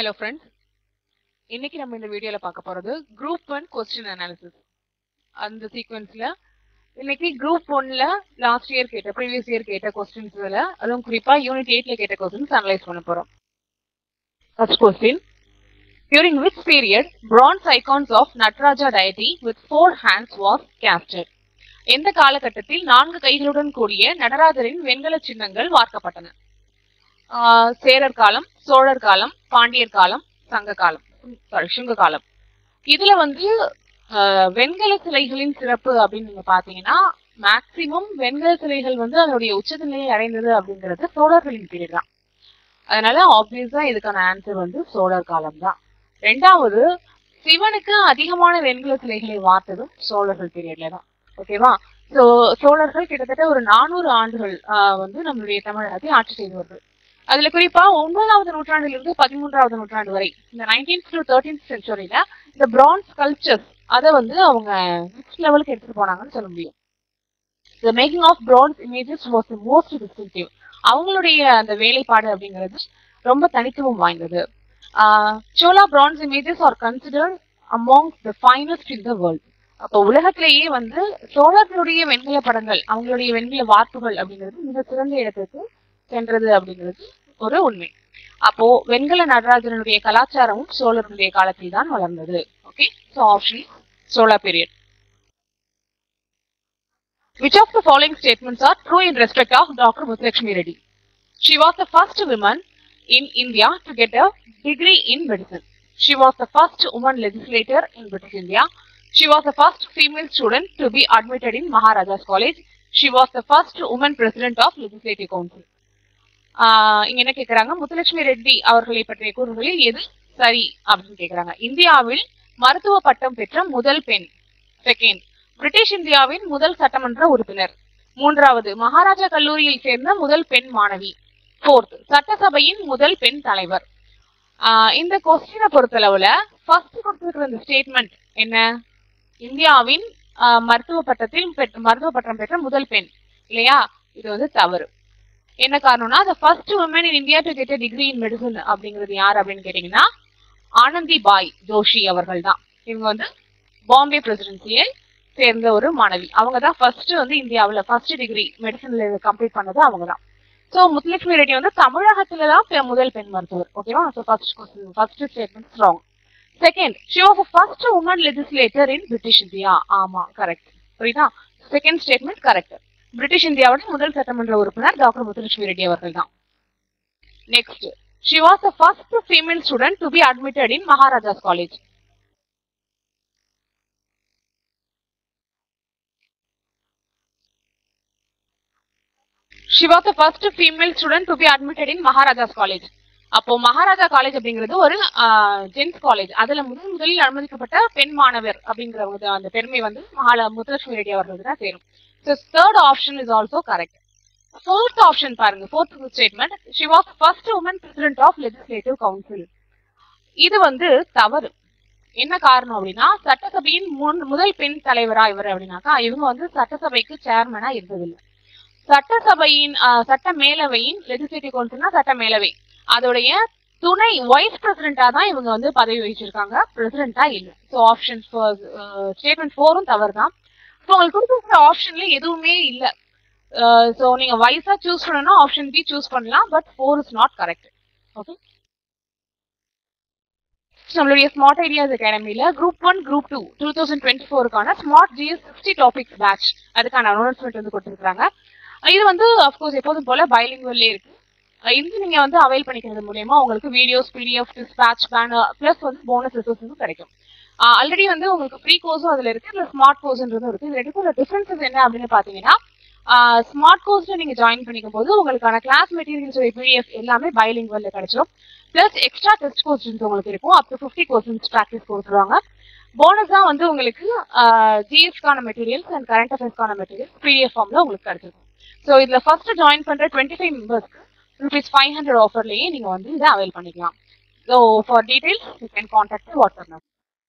Hello friends, இன்னைக்கு நம்ம இந்த வீடியோல பார்க்க போறது group 1 question analysis. அந்த சீக்வென்ஸ்ல இன்னைக்கு group 1ல previous year கேட்ட क्वेश्चंसல அதுவும் குறிப்பா யூனிட் 8ல கேட்ட क्वेश्चंस அனலைஸ் பண்ண போறோம். First question, during which period bronze icons of Nataraja deity with 4 hands was casted? எந்த காலகட்டத்தில் 4 கைகளுடன் கூடிய நடராஜரின் வெண்கல சின்னங்கள் வார்க்கப்பட்டன? சேரர் காலம், சோழர் காலம், பாண்டியர் காலம், சங்க காலம், சுங்க காலம். இதுல வந்து வெண்கல சிலைகளின் சிறப்பு அப்படின்னு நீங்க பாத்தீங்கன்னா மேக்சிமம் வெண்கல சிலைகள் வந்து அதனுடைய உச்சநிலையை அடைந்தது அப்படிங்கிறது சோழர்களின் பீரியட் தான். அதனால ஆப்வியஸா இதுக்கான ஆன்சர் வந்து சோழர் காலம் தான். ரெண்டாவது, சிவனுக்கு அதிகமான வெண்கல சிலைகளை வார்த்ததும் சோழர்கள் பீரியட்ல தான். ஓகேவா? சோ சோழர்கள் கிட்டத்தட்ட ஒரு 400 ஆண்டுகள் வந்து நம்மளுடைய தமிழகத்தை ஆட்சி செய்தவர்கள். அதுல குறிப்பா 9வது நூற்றாண்டிலிருந்து 13வது நூற்றாண்டு வரை இந்த 19th to 13th செஞ்சுரியில இந்த பிரான்ஸ் கல்ச்சர்ஸ் அதை வந்து அவங்க நெக்ஸ்ட் லெவலுக்கு எடுத்துட்டு போனாங்கன்னு சொல்ல முடியும். The making of bronze images was the most distinctive. அவங்களுடைய அந்த வேலைப்பாடு அப்படிங்கிறது ரொம்ப தனித்துவம் வாய்ந்தது. Chola bronze images are considered among the finest in the world. அப்போ உலகத்திலேயே வந்து சோழர்களுடைய வெண்கல படங்கள், அவங்களுடைய வெண்கல வார்ப்புகள் அப்படிங்கிறது மிக சிறந்த இடத்துக்கு சென்றது அப்படிங்கிறது ஒரு உண்மை. அப்போ வெண்கல நடராஜனுடைய கலாச்சாரமும் சோழர்களுடைய காலத்தில் தான் வளர்ந்தது. Okay, so option Chola period. Which of the following statements are true in respect of Dr. Muthulakshmi Reddy? She was the first woman in India to get a degree in medicine. She was the first woman legislator in British India. She was the first female student to be admitted in Maharaja's College. She was the first woman president of Legislative Council. இங்க என்ன கேக்குறாங்க, முத்துலட்சுமி ரெட்டி அவர்களை பற்றிய கூறுகளில் எது சரி அப்படின்னு கேக்குறாங்க. இந்தியாவில் மருத்துவ பட்டம் பெற்ற முதல் பெண். செகண்ட், பிரிட்டிஷ் இந்தியாவின் முதல் சட்டமன்ற உறுப்பினர். மூன்றாவது, மகாராஜா கல்லூரியில் சேர்ந்த முதல் பெண் மாணவி. போர்த், சட்டசபையின் முதல் பெண் தலைவர். இந்த கொஸ்டினை பொறுத்தளவுல ஃபர்ஸ்ட் கொடுத்திருக்கிற இந்த ஸ்டேட்மெண்ட் என்ன, இந்தியாவின் மருத்துவ பட்டம் பெற்ற முதல் பெண் இல்லையா? இது வந்து தவறு. என்ன காரணம்னா, the first woman in India to get a degree in medicine அப்படிங்கிறது யார் அப்படின்னு கேட்டீங்கன்னா ஆனந்தி பாய் ஜோஷி அவர்கள் தான். இவங்க வந்து பாம்பே பிரசிடென்சியை சேர்ந்த ஒரு மாணவி. அவங்க தான் ஃபர்ஸ்ட் வந்து இந்தியாவில் ஃபர்ஸ்ட் டிகிரி மெடிசன்ல கம்ப்ளீட் பண்ணது அவங்க தான். ஸோ முத்துலட்சுமி ரெட்டி வந்து தமிழகத்துல தான் முதல் பெண் மருத்துவர். ஓகேவா? So first statement wrong. Second, she was the first woman legislator in British India. ஆமா, கரெக்ட். புரியுதா? Second statement correct. பிரிட்டிஷ் இந்தியாவோட முதல் சட்டமன்ற உறுப்பினர் டாக்டர் முத்துலட்சுமி ரெட்டி அவர்கள் தான். Next, she was the first female student to be admitted in Maharaja's College. She was the first female student to be admitted in Maharaja's College. அப்போ Maharaja college அப்படிங்கிறது ஒரு gents college. அதுல முதலில் அனுமதிக்கப்பட்ட பெண் மாணவர் அப்படிங்கிறவங்க அந்த பெருமை வந்து முத்துலட்சுமி ரெட்டி அவர்களுக்கு தான் சேரும். So third option is also correct. Fourth option பாருங்க, fourth statement, she was first woman president of legislative council. இது வந்து தவறு. என்ன காரணம் அப்படின்னா, சட்டசபையின் முதல் பெண் தலைவரா இவர் அப்படின்னாக்கா இவங்க வந்து சட்டசபைக்கு சேர்மனா இருந்ததில்லை. சட்டசபையின் சட்ட மேலவையின் லெஜிஸ்லேட்டிவ் கவுன்சில்னா சட்ட மேலவை, அதோடைய துணை வைஸ் பிரசிடென்டா தான் இவங்க வந்து பதவி வகிச்சிருக்காங்க, பிரசிடென்டா இல்லை. ஸோ ஆப்ஷன் ஸ்டேட்மெண்ட் 4ம் தவறு தான். ஸோ உங்களுக்கு கொடுத்துருக்கிற ஆப்ஷன்ல எதுவுமே இல்லை. ஸோ நீங்க வைஸா சூஸ் பண்ணணும், ஆப்ஷன் பி சூஸ் பண்ணலாம், but 4 is not correct. Okay, நம்மளுடைய ஸ்மார்ட் ஐடியாஸ் அகாடமில குரூப் 1 குரூப் 2 2024க்கான ஸ்மார்ட் ஜிஎஸ் 60 டாபிக்ஸ் பேட்ச் அதுக்கான அனௌன்ஸ்மெண்ட் வந்து கொடுத்துருக்காங்க. இது வந்து அப்கோர்ஸ் எப்போதும் போல பைலிங்குவல்லே இருக்கு. இது நீங்க வந்து அவைல் பண்ணிக்கிறது மூலமா உங்களுக்கு videos, PDF, dispatch, banner plus வந்து போனஸ் ரிசோர்ஸும் கிடைக்கும். ஆல்ரெடி வந்து உங்களுக்கு ஃப்ரீ கோர்ஸும் அதுல இருக்கு, இல்ல ஸ்மார்ட் கோர்ஸ்ன்றதும் இருக்கு. இது ரெண்டுக்கும் டிஃபரன்சஸ் என்ன அப்படின்னு பாத்தீங்கன்னா, ஸ்மார்ட் கோர்ஸ்ல நீங்க ஜாயின் பண்ணிக்கும் போது உங்களுக்கான கிளாஸ் மெட்டீரியல்ஸ் பிடிஎஃப் எல்லாமே பைலிங்குவல்ல கிடைச்சிடும். பிளஸ் எக்ஸ்ட்ரா டெஸ்ட் கோர்ஸ் உங்களுக்கு இருக்கும். அப் டு 50 கொஸ்டின்ஸ் ப்ராக்டிஸ் கொடுத்துருவாங்க. போனஸா வந்து உங்களுக்கு ஜிஎஸ்க்கான மெட்டீரியல்ஸ் அண்ட் கரண்ட் அஃபேர்ஸ்க்கான மெட்டீரியல்ஸ் பிடிஎஃப் ஃபார்ம்ல உங்களுக்கு கிடைச்சிருக்கும். ஸோ இதுல ஃபர்ஸ்ட் ஜாயின் பண்ற 25 மெம்பர்ஸ்க்கு ₹500 ஆஃபர்லயே நீங்க வந்து இதை அவைல் பண்ணிக்கலாம். So for details you can contact WhatsApp number.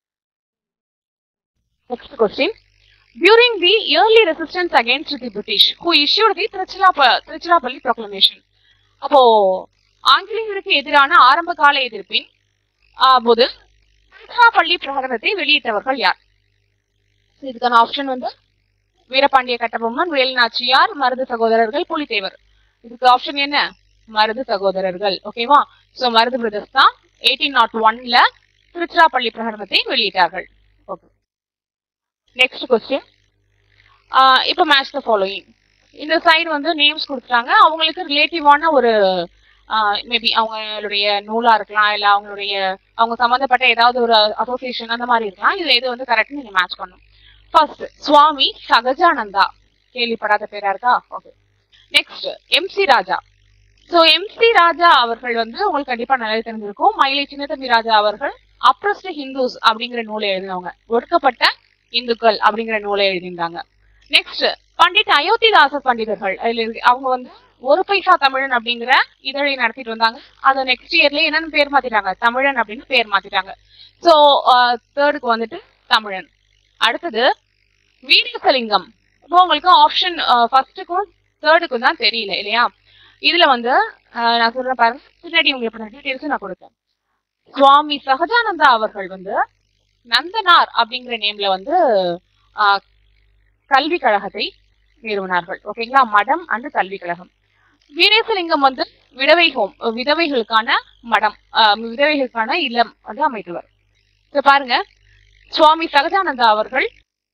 Next question. During the early resistance against the British, who issued the Tiruchirappalli Proclamation? அப்போ ஆங்கிலேயருக்கு எதிரான ஆரம்ப கால எதிர்ப்பின் போது திருச்சிராப்பள்ளி பிரகடனத்தை வெளியிட்டவர்கள் யார்? இதுக்கான ஆப்ஷன் வந்து வீரபாண்டிய கட்டபொம்மன், வேலுநாச்சியார், மருது சகோதரர்கள், புலித்தேவர். இதுக்கு ஆப்ஷன் என்ன? மருது சகோதரர்கள். ஓகேவா? சோ மருது பிரதர்ஸ் தான் 1801ல திருச்சிராப்பள்ளி பிரகடனத்தை வெளியிட்டார்கள். Okay, next question. இப்போ மேட்ச் த ஃபாலோயிங். இந்த சைடு வந்து நேம்ஸ் கொடுத்துட்டாங்க. அவங்களுக்கு ரிலேட்டிவான ஒரு மேபி அவங்களுடைய நூலா இருக்கலாம், இல்ல அவங்க சம்பந்தப்பட்ட ஏதாவது ஒரு அசோசியேஷன் அந்த மாதிரி இருக்கலாம். இதுல எது வந்து கரெக்ட் நீங்க மேட்ச் பண்ணும். ஃபர்ஸ்ட் சுவாமி சகஜானந்தா, கேள்விப்படாத பேரா இருக்கா? Okay. Next MC Raja. So MC Raja அவர்கள் வந்து உங்களுக்கு கண்டிப்பா நல்லா தெரிஞ்சிருக்கும். மயிலை சின்னத்தம்பி ராஜா அவர்கள் அப்ரஸ்ட் ஹிந்துஸ் அப்படிங்கிற நூலை எழுதினவங்க. ஒடுக்கப்பட்ட இந்துக்கள் அப்படிங்கிற நூலை எழுதியிருந்தாங்க. நெக்ஸ்ட் பண்டிட் அயோத்திதாச பண்டிதர்கள். அவங்க வந்து ஒரு பைசா தமிழன் அப்படிங்கிற இதழை நடத்திட்டு வந்தாங்க. அது நெக்ஸ்ட் இயர்ல என்னன்னு பேர் மாத்திட்டாங்க, தமிழன் அப்படின்னு பேர் மாத்திட்டாங்க. சோ தேர்டுக்கு வந்துட்டு தமிழன். அடுத்தது வீரேசலிங்கம். இப்போ உங்களுக்கு ஆப்ஷன் ஃபர்ஸ்டுக்கும் தேர்டுக்கும் தான் தெரியல இல்லையா? இதுல வந்து நான் சொல்றேன் பாருங்க, பின்னாடி உங்களுக்கு டீடைல்ஸ் நான் கொடுத்தேன். சுவாமி சகஜானந்தா அவர்கள் வந்து நந்தனார் அப்படிங்கிற நேம்ல வந்து கல்வி கழகத்தை நிறுவனார்கள். ஓகேங்களா? மடம் அண்ட் கல்வி கழகம். வீரேசலிங்கம் வந்து விதவைகளுக்கான மடம், விதவைகளுக்கான இல்லம் வந்து அமைத்தவர். பாருங்க, சுவாமி சகஜானந்தா அவர்கள்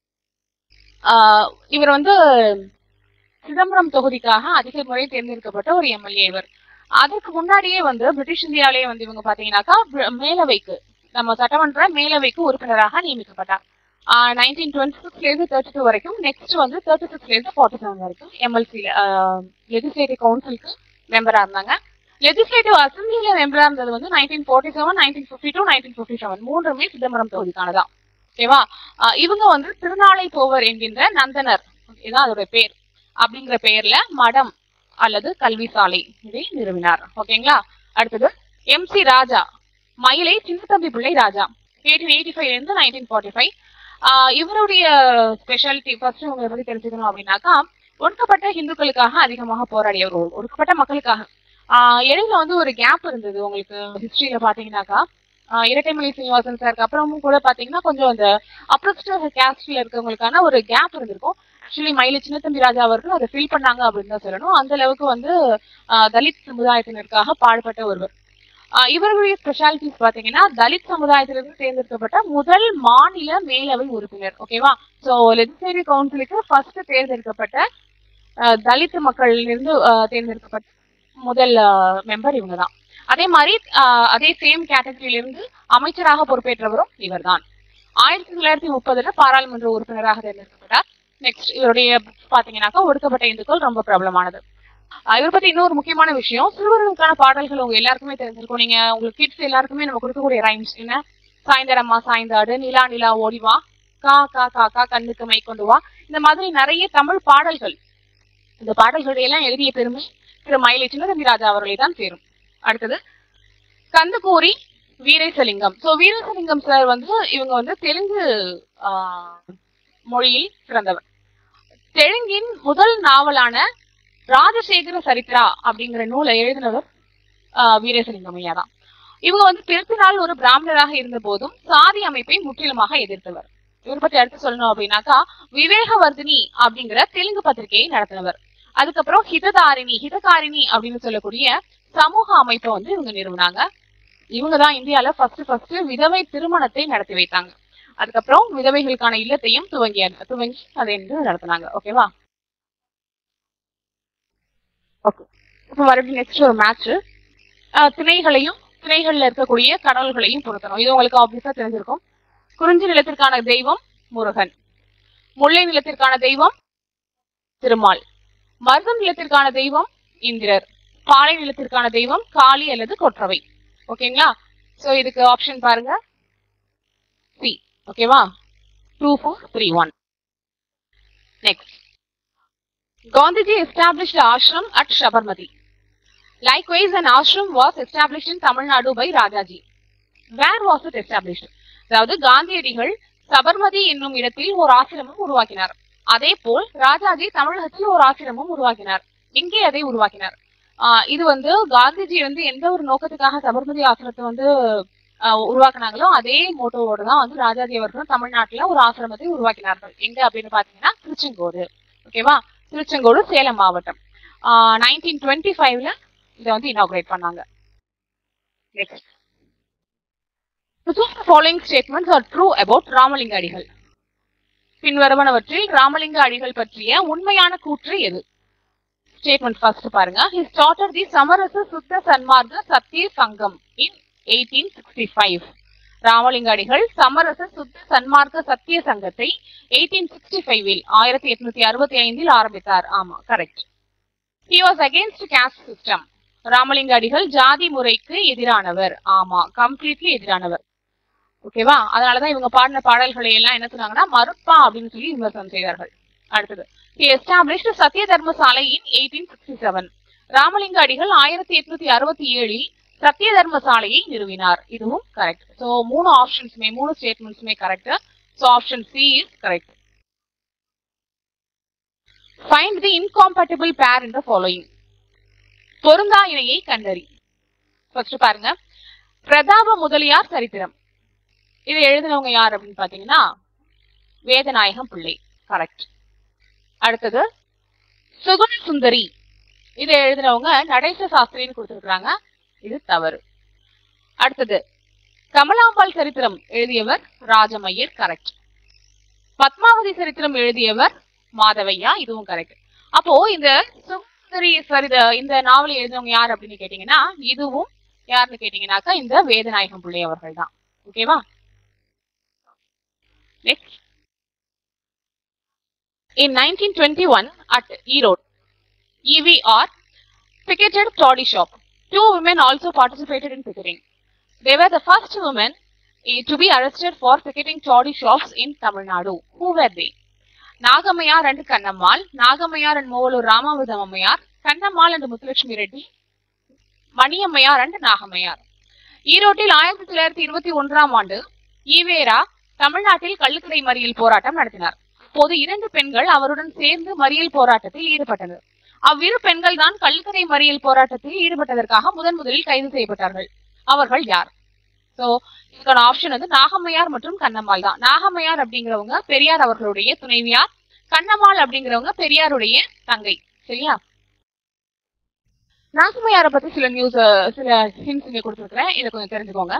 இவர் வந்து சிதம்பரம் தொகுதிக்காக அதிக முறை தேர்ந்தெடுக்கப்பட்ட ஒரு MLA. இவர் அதற்கு முன்னாடியே வந்து பிரிட்டிஷ் இந்தியாவிலேயே வந்து இவங்க பாத்தீங்கன்னாக்கா மேலவைக்கு, நம்ம சட்டமன்ற மேலவைக்கு உறுப்பினராக நியமிக்கப்பட்டார். 1926ல இருந்து 32 வரைக்கும். நெக்ஸ்ட் வந்து 36ல இருந்து 47 வரைக்கும் MLC லெஜிஸ்லேட்டிவ் கவுன்சிலுக்கு மெம்பரா இருந்தாங்க. லெஜிஸ்லேட்டிவ் அசம்பிளில மெம்பரா இருந்தது வந்து 1947, 1952, 1957 மூன்றுமே சிதம்பரம் தொகுதிக்கானதான். ஓகேவா? இவங்க வந்து திருநாளை போவர் என்கின்ற நந்தனர், இதுதான் அதோட பேர், அப்படிங்கிற பெயர்ல மடம் அல்லது கல்வி சாலை இதை நிறுவினார். ஓகேங்களா? அடுத்தது MC ராஜா, மயிலை சின்னத்தம்பி பிள்ளை ராஜா, 1885 இருந்து 1945. இவருடைய ஸ்பெஷாலிட்டி ஃபர்ஸ்ட் உங்களை பத்தி தெரிஞ்சுக்கணும் அப்படின்னாக்கா, ஒடுக்கப்பட்ட இந்துக்களுக்காக அதிகமாக போராடியவர், ஒடுக்கப்பட்ட மக்களுக்காக. இடையில வந்து ஒரு கேப் இருந்தது உங்களுக்கு ஹிஸ்டரியில பாத்தீங்கன்னாக்கா, இரட்டைமலை சீனிவாசன் சாருக்கு அப்புறமும் கூட பாத்தீங்கன்னா கொஞ்சம் அந்த அப்ரஸ்ட் கேஸ்ட்ல இருக்கவங்களுக்கான ஒரு கேப் இருந்திருக்கும். ஆக்சுவலி மயிலை சின்னத்தம்பி ராஜா அவர்கள் அதை ஃபில் பண்ணாங்க அப்படின்னு தான் சொல்லணும். அந்த அளவுக்கு வந்து தலித் சமுதாயத்தினருக்காக பாடுபட்ட ஒருவர். இவர்களுடைய ஸ்பெஷாலிட்டிஸ் பாத்தீங்கன்னா, தலித் சமுதாயத்திலிருந்து தேர்ந்தெடுக்கப்பட்ட முதல் மாநில மேலவை உறுப்பினர். ஓகேவா? சோ லெஜிஸ்லேட்டிவ் கவுன்சிலுக்கு ஃபர்ஸ்ட் தேர்ந்தெடுக்கப்பட்ட தலித் மக்களிலிருந்து தேர்ந்தெடுக்கப்பட்ட முதல் மெம்பர் இவங்க தான். அதே மாதிரி அதே சேம் கேட்டகரியில இருந்து அமைச்சராக பொறுப்பேற்றவரும் இவர் தான். 1930ல பாராளுமன்ற உறுப்பினராக தேர்ந்தெடுக்கப்பட்டார். நெக்ஸ்ட் இவருடைய பாத்தீங்கன்னாக்கா, ஒடுக்கப்பட்ட இந்துக்கள் ரொம்ப பிரபலமானது. இவரை பத்தி இன்னொரு முக்கியமான விஷயம், சிறுவர்களுக்கான பாடல்கள் உங்க எல்லாருக்குமே தெரிஞ்சிருக்கும். நீங்க உங்களுக்கு கிட்ஸ் எல்லாருக்குமே நம்ம கொடுக்கக்கூடிய ரைம்ஸ் என்ன? சாய்ந்தரம்மா சாய்ந்தாடு, நிலா நிலா ஓடிவா, கா கா காக்கா கண்ணுக்கு மை கொண்டு வா, இந்த மாதிரி நிறைய தமிழ் பாடல்கள். இந்த பாடல்களை எல்லாம் எழுதிய பெருமை திரு மயிலை சின்னத்தம்பி ராஜா அவர்களை தான் சேரும். அடுத்தது கந்தகூரி வீரேசலிங்கம். சோ வீரேசலிங்கம் சார் வந்து இவங்க வந்து தெலுங்கு மொழியில் பிறந்தவர். தெலுங்கின் முதல் நாவலான ராஜசேகர சரித்ரா அப்படிங்கிற நூலை எழுதினவர் வீரேசலிங்கம் ஐயா தான். இவங்க வந்து பிறப்பினால் ஒரு பிராமணராக இருந்த போதும் சாதி அமைப்பை முற்றிலுமாக எதிர்த்தவர். இவரை பத்தி அடுத்து சொல்லணும் அப்படின்னாக்கா, விவேகவர்தினி அப்படிங்கிற தெலுங்கு பத்திரிகையை நடத்தினவர். அதுக்கப்புறம் ஹிதகாரிணி அப்படின்னு சொல்லக்கூடிய சமூக அமைப்பை வந்து இவங்க நிறுவனாங்க. இவங்கதான் இந்தியால ஃபர்ஸ்ட் விதவை திருமணத்தை நடத்தி வைத்தாங்க. அதுக்கப்புறம் விதவைகளுக்கான இல்லத்தையும் துவங்கி அதை நடத்தினாங்க. ஓகேவா? ஓகே, இப்ப மறுபடியும் நெக்ஸ்ட் ஒரு மேட்ச். திணைகள்ல இருக்கக்கூடிய கடவுள்களையும் பொருத்தணும். இது உங்களுக்கு ஆப்வியஸா தெரிஞ்சிருக்கும். குறிஞ்சி நிலத்திற்கான தெய்வம் முருகன், முல்லை நிலத்திற்கான தெய்வம் திருமால், மருதம் நிலத்திற்கான தெய்வம் இந்திரர், பாலை நிலத்திற்கான தெய்வம் காளி அல்லது கொற்றவை. ஓகேங்களா? சோ இதுக்கு ஆப்ஷன் பாருங்க, சி. ஓகேவா? 2, 4, 3, 1. Next, Gandhiji established ashram at Sabarmati. Likewise, an ashram was established in Tamil Nadu by Rajaji. Where was it established? அதாவது காந்தியடிகள் சபர்மதி என்னும் இடத்தில் ஒரு ஆசிரமம் உருவாக்கினார். அதே போல் ராஜாஜி தமிழகத்தில் ஒரு ஆசிரமம் உருவாக்கினார். எங்கே அதை உருவாக்கினார்? இது வந்து காந்திஜி வந்து எந்த ஒரு நோக்கத்துக்காக சபர்மதி ஆசிரமத்தை வந்து உருவாக்குனாங்களோ அதே மோட்டோவோட தான் வந்து ராஜாஜி அவர்களும் தமிழ்நாட்டுல ஒரு ஆசிரமத்தை உருவாக்கினார்கள். எங்க அப்படின்னு பாத்தீங்கன்னா திருச்செங்கோடு. ஓகேவா, திருச்செங்கோடு சேலம் மாவட்டம். 1925ல இதை வந்து இனாகுரேட் பண்ணாங்க. Next. Which of the following statements are true about Ramalinga அடிகள்? பின்வருவனவற்றில் ராமலிங்க அடிகள் பற்றிய உண்மையான கூற்று எது? ஸ்டேட்மெண்ட் ஃபர்ஸ்ட் பாருங்க. He started the சமரச சுத்த சன்மார்க்க சத்திய சங்கம் in 1865. ராமலிங்க அடிகள் சமரச சுத்த சன்மார்க்க சத்திய சங்கத்தை 1865 1865 ஆரம்பித்தார். ஆமா, correct. He was against caste system. Ramalinga Adigal ஜாதி முறைக்கு எதிரானவர். ஆமா, கம்ப்ளீட்லி எதிரானவர். ஓகேவா, அதனாலதான் இவங்க பாடின பாடல்களை எல்லாம் என்ன சொன்னாங்கன்னா மறுப்பா அப்படின்னு சொல்லி விமர்சனம் செய்தார்கள். அடுத்தது, he established Sathya Dharmasalai in 1867. Ramalinga அடிகள் 1867 சத்திய தர்மசாலையை நிறுவினார். இதுவும் கரெக்ட். சோ 3 ஆப்ஷன்ஸ்மே 3 ஸ்டேட்மெண்ட்ஸ்மே correct. So option C is correct. Find the incompatible pair in the following. பொருந்தா இணையை கண்டறி. ஃபர்ஸ்ட் பாருங்க, பிரதாப முதலியார் சரித்திரம். இதை எழுதினவங்க யார் அப்படின்னு பாத்தீங்கன்னா வேதநாயகம் பிள்ளை. கரெக்ட். அடுத்தது, சுகுண சுந்தரி. இதை எழுதினவங்க நடேச சாஸ்திரின்னு கொடுத்திருக்காங்க. இது தவறு. அடுத்தது, கமலாம்பாள் சரித்திரம் எழுதியவர் ராஜமையர். கரெக்ட். பத்மாவதி சரித்திரம் எழுதியவர் மாதவையா. இதுவும் கரெக்ட். அப்போ இந்த சுந்தரி இந்த நாவலை எழுதினவங்க யார் அப்படின்னு கேட்டீங்கன்னா இதுவும் யாருன்னு கேட்டீங்கன்னாக்கா இந்த வேதநாயகம் பிள்ளை அவர்கள் தான். ஓகேவா. Next. In 1921 at Erode, EVR picketed toddy shop. 2 women also participated in picketing. They were the first women to be arrested for picketing toddy shops in Tamil Nadu. Who were they? Nagammayar and Kannammal, Nagammayar and Movalur Ramavitham Ammayar, Kannammal and Muthulakshmi Reddy, Maniyammayar and Nagammayar. ஈரோட்டில் 1921ஆம் ஆண்டு ஈவேரா தமிழ்நாட்டில் கள்ளுக்கடை மறியல் போராட்டம் நடத்தினார். அப்போது 2 பெண்கள் அவருடன் சேர்ந்து மறியல் போராட்டத்தில் ஈடுபட்டனர். அவ்விரு பெண்கள் தான் கள்ளுக்கடை மறியல் போராட்டத்தில் ஈடுபட்டதற்காக முதலில் கைது செய்யப்பட்டார்கள். அவர்கள் யார்? சோ இதுக்கான ஆப்ஷன் வந்து நாகம்மையார் மற்றும் கண்ணம்மாள் தான். நாகம்மையார் அப்படிங்கிறவங்க பெரியார் அவர்களுடைய துணைவியார், கண்ணம்மாள் அப்படிங்கிறவங்க பெரியாருடைய தங்கை. சரியா. நாகம்மையாரை பத்தி சில ஹிண்ட்ஸ் இங்க கொடுத்துருக்கிறேன், இதை கொஞ்சம் தெரிஞ்சுக்கோங்க.